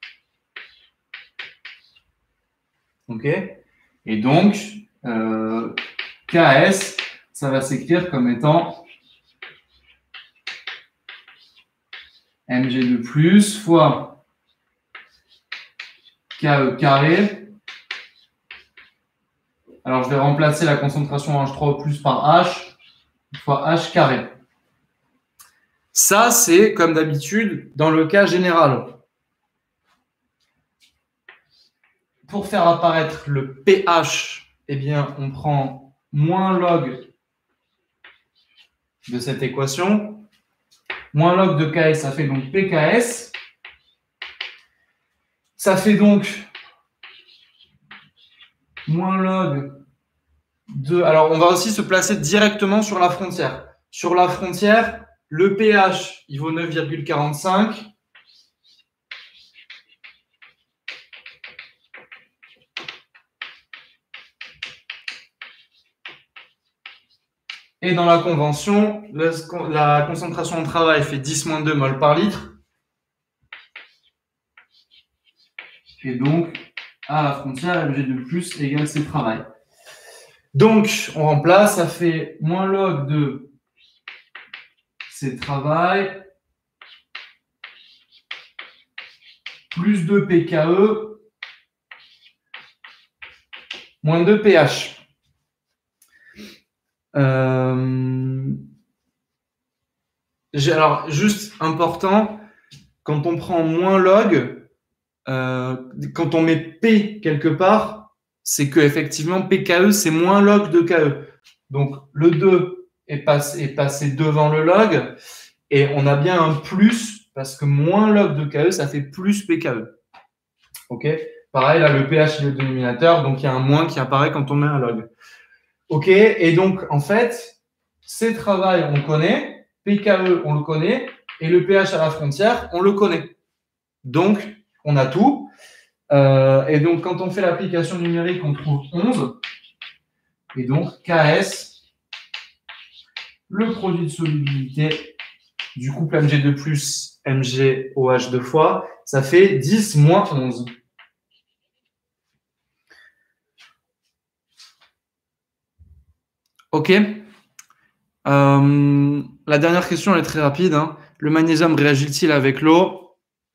Ok. Et donc, euh, Ks, ça va s'écrire comme étant Mg de plus fois Ke carré. Alors, je vais remplacer la concentration en H trois O plus par H fois H carré. Ça, c'est comme d'habitude dans le cas général. Pour faire apparaître le pH, eh bien, on prend moins log de cette équation. Moins log de Ks, ça fait donc pKs. Ça fait donc moins log de... Alors, on va aussi se placer directement sur la frontière. Sur la frontière, le pH, il vaut neuf virgule quarante-cinq. Et dans la convention, la concentration de travail fait dix moins deux mol par litre. Et donc, à la frontière, Mg de plus égale C travail. Donc, on remplace, ça fait moins log de C travail plus deux pKe moins deux pH. Euh... Alors, juste important, quand on prend moins log, euh, quand on met P quelque part, c'est que effectivement pKe, c'est moins log de Ke. Donc, le deux est passé, est passé devant le log et on a bien un plus parce que moins log de Ke, ça fait plus pKe. OK? Pareil, là, le pH est le dénominateur, donc il y a un moins qui apparaît quand on met un log. OK, et donc, en fait, C travail, on le connaît, pKe, on le connaît, et le pH à la frontière, on le connaît. Donc, on a tout. Euh, et donc, quand on fait l'application numérique, on trouve onze. Et donc, Ks, le produit de solubilité du couple Mg deux plus, MgOH deux fois, ça fait dix moins onze. OK. Euh, la dernière question, elle est très rapide. Hein. Le magnésium réagit-il avec l'eau?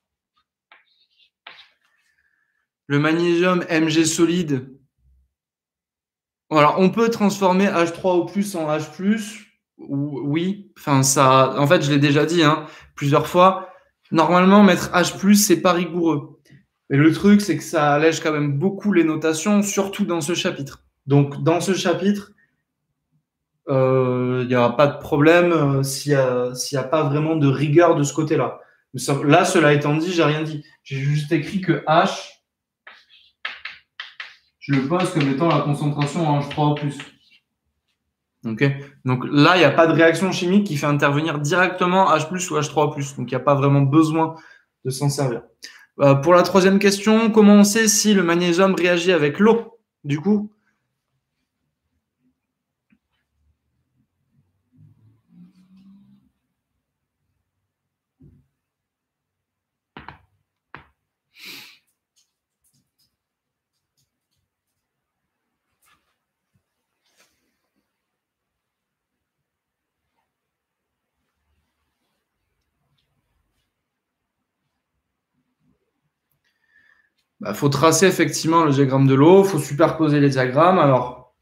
Le magnésium Mg solide. Alors, on peut transformer H trois O plus en H plus. Oui. Enfin, ça. En fait, je l'ai déjà dit hein, plusieurs fois. Normalement, mettre H plus, c'est pas rigoureux. Mais le truc, c'est que ça allège quand même beaucoup les notations, surtout dans ce chapitre. Donc, dans ce chapitre, il euh, n'y aura pas de problème euh, s'il n'y a, s'il y a pas vraiment de rigueur de ce côté-là. Là, cela étant dit, j'ai rien dit. J'ai juste écrit que H, je le pose comme étant la concentration en H trois O plus. Okay. Donc là, il n'y a pas de réaction chimique qui fait intervenir directement H plus ou H trois O plus. Donc il n'y a pas vraiment besoin de s'en servir. Euh, pour la troisième question, comment on sait si le magnésium réagit avec l'eau, du coup? Il bah, faut tracer effectivement le diagramme de l'eau, il faut superposer les diagrammes. Alors,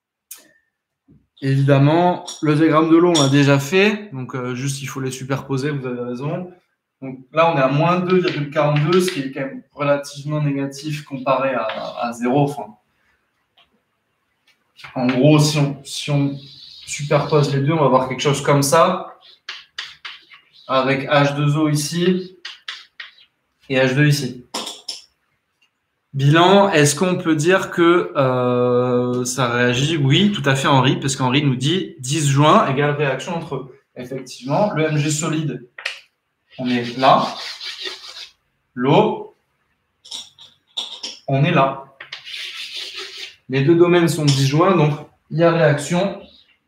évidemment, le diagramme de l'eau, on l'a déjà fait. Donc, euh, juste, il faut les superposer, vous avez raison. Donc là, on est à moins deux virgule quarante-deux, ce qui est quand même relativement négatif comparé à, à zéro. Enfin, En gros, si on, si on superpose les deux, on va avoir quelque chose comme ça, avec H deux O ici et H deux ici. Bilan, est-ce qu'on peut dire que euh, ça réagit? Oui, tout à fait, Henri, parce qu'Henri nous dit disjoint égale réaction entre eux. Effectivement, le M G solide, on est là. L'eau, on est là. Les deux domaines sont disjoints, donc il y a réaction.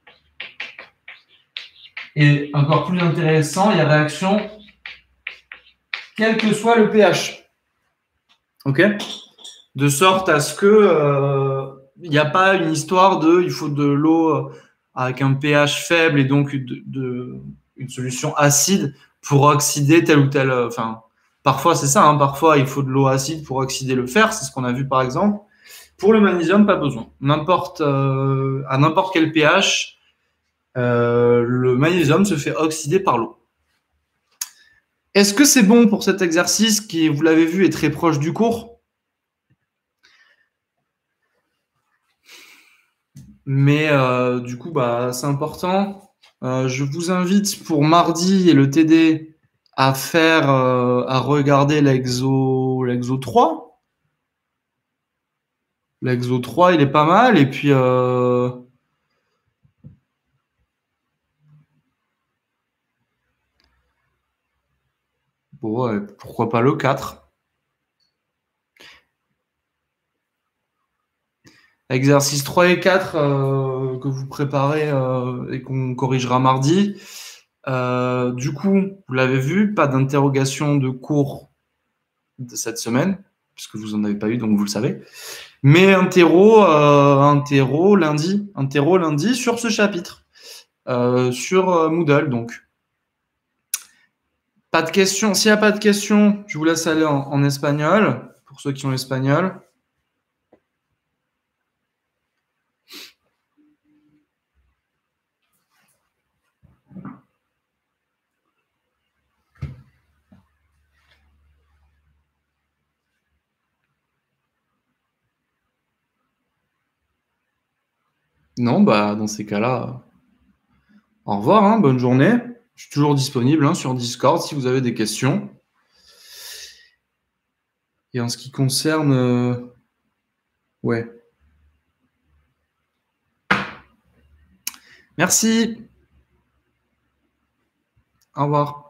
Et encore plus intéressant, il y a réaction quel que soit le pH. OK? De sorte à ce que euh, il n'y a pas une histoire de il faut de l'eau avec un pH faible et donc de, de, une solution acide pour oxyder tel ou tel. Enfin, parfois c'est ça, hein, parfois il faut de l'eau acide pour oxyder le fer, c'est ce qu'on a vu par exemple. Pour le magnésium, pas besoin. N'importe euh, à n'importe quel pH, euh, le magnésium se fait oxyder par l'eau. Est-ce que c'est bon pour cet exercice qui, vous l'avez vu, est très proche du cours? Mais euh, du coup, bah, c'est important. Euh, je vous invite pour mardi et le T D à faire, euh, à regarder l'exo, l'exo trois. L'exo trois, il est pas mal. Et puis, euh, bon, ouais, pourquoi pas le quatre? Exercice trois et quatre euh, que vous préparez euh, et qu'on corrigera mardi. Euh, du coup, vous l'avez vu, pas d'interrogation de cours de cette semaine, puisque vous en avez pas eu, donc vous le savez. Mais un terreau, euh, un terreau lundi, un terreau lundi sur ce chapitre, euh, sur euh, Moodle. Donc, pas de questions. S'il n'y a pas de questions, je vous laisse aller en, en espagnol pour ceux qui ont l'espagnol. Non, bah dans ces cas-là, au revoir, hein, bonne journée. Je suis toujours disponible hein, sur Discord si vous avez des questions. Et en ce qui concerne, euh, ouais. Merci. Au revoir.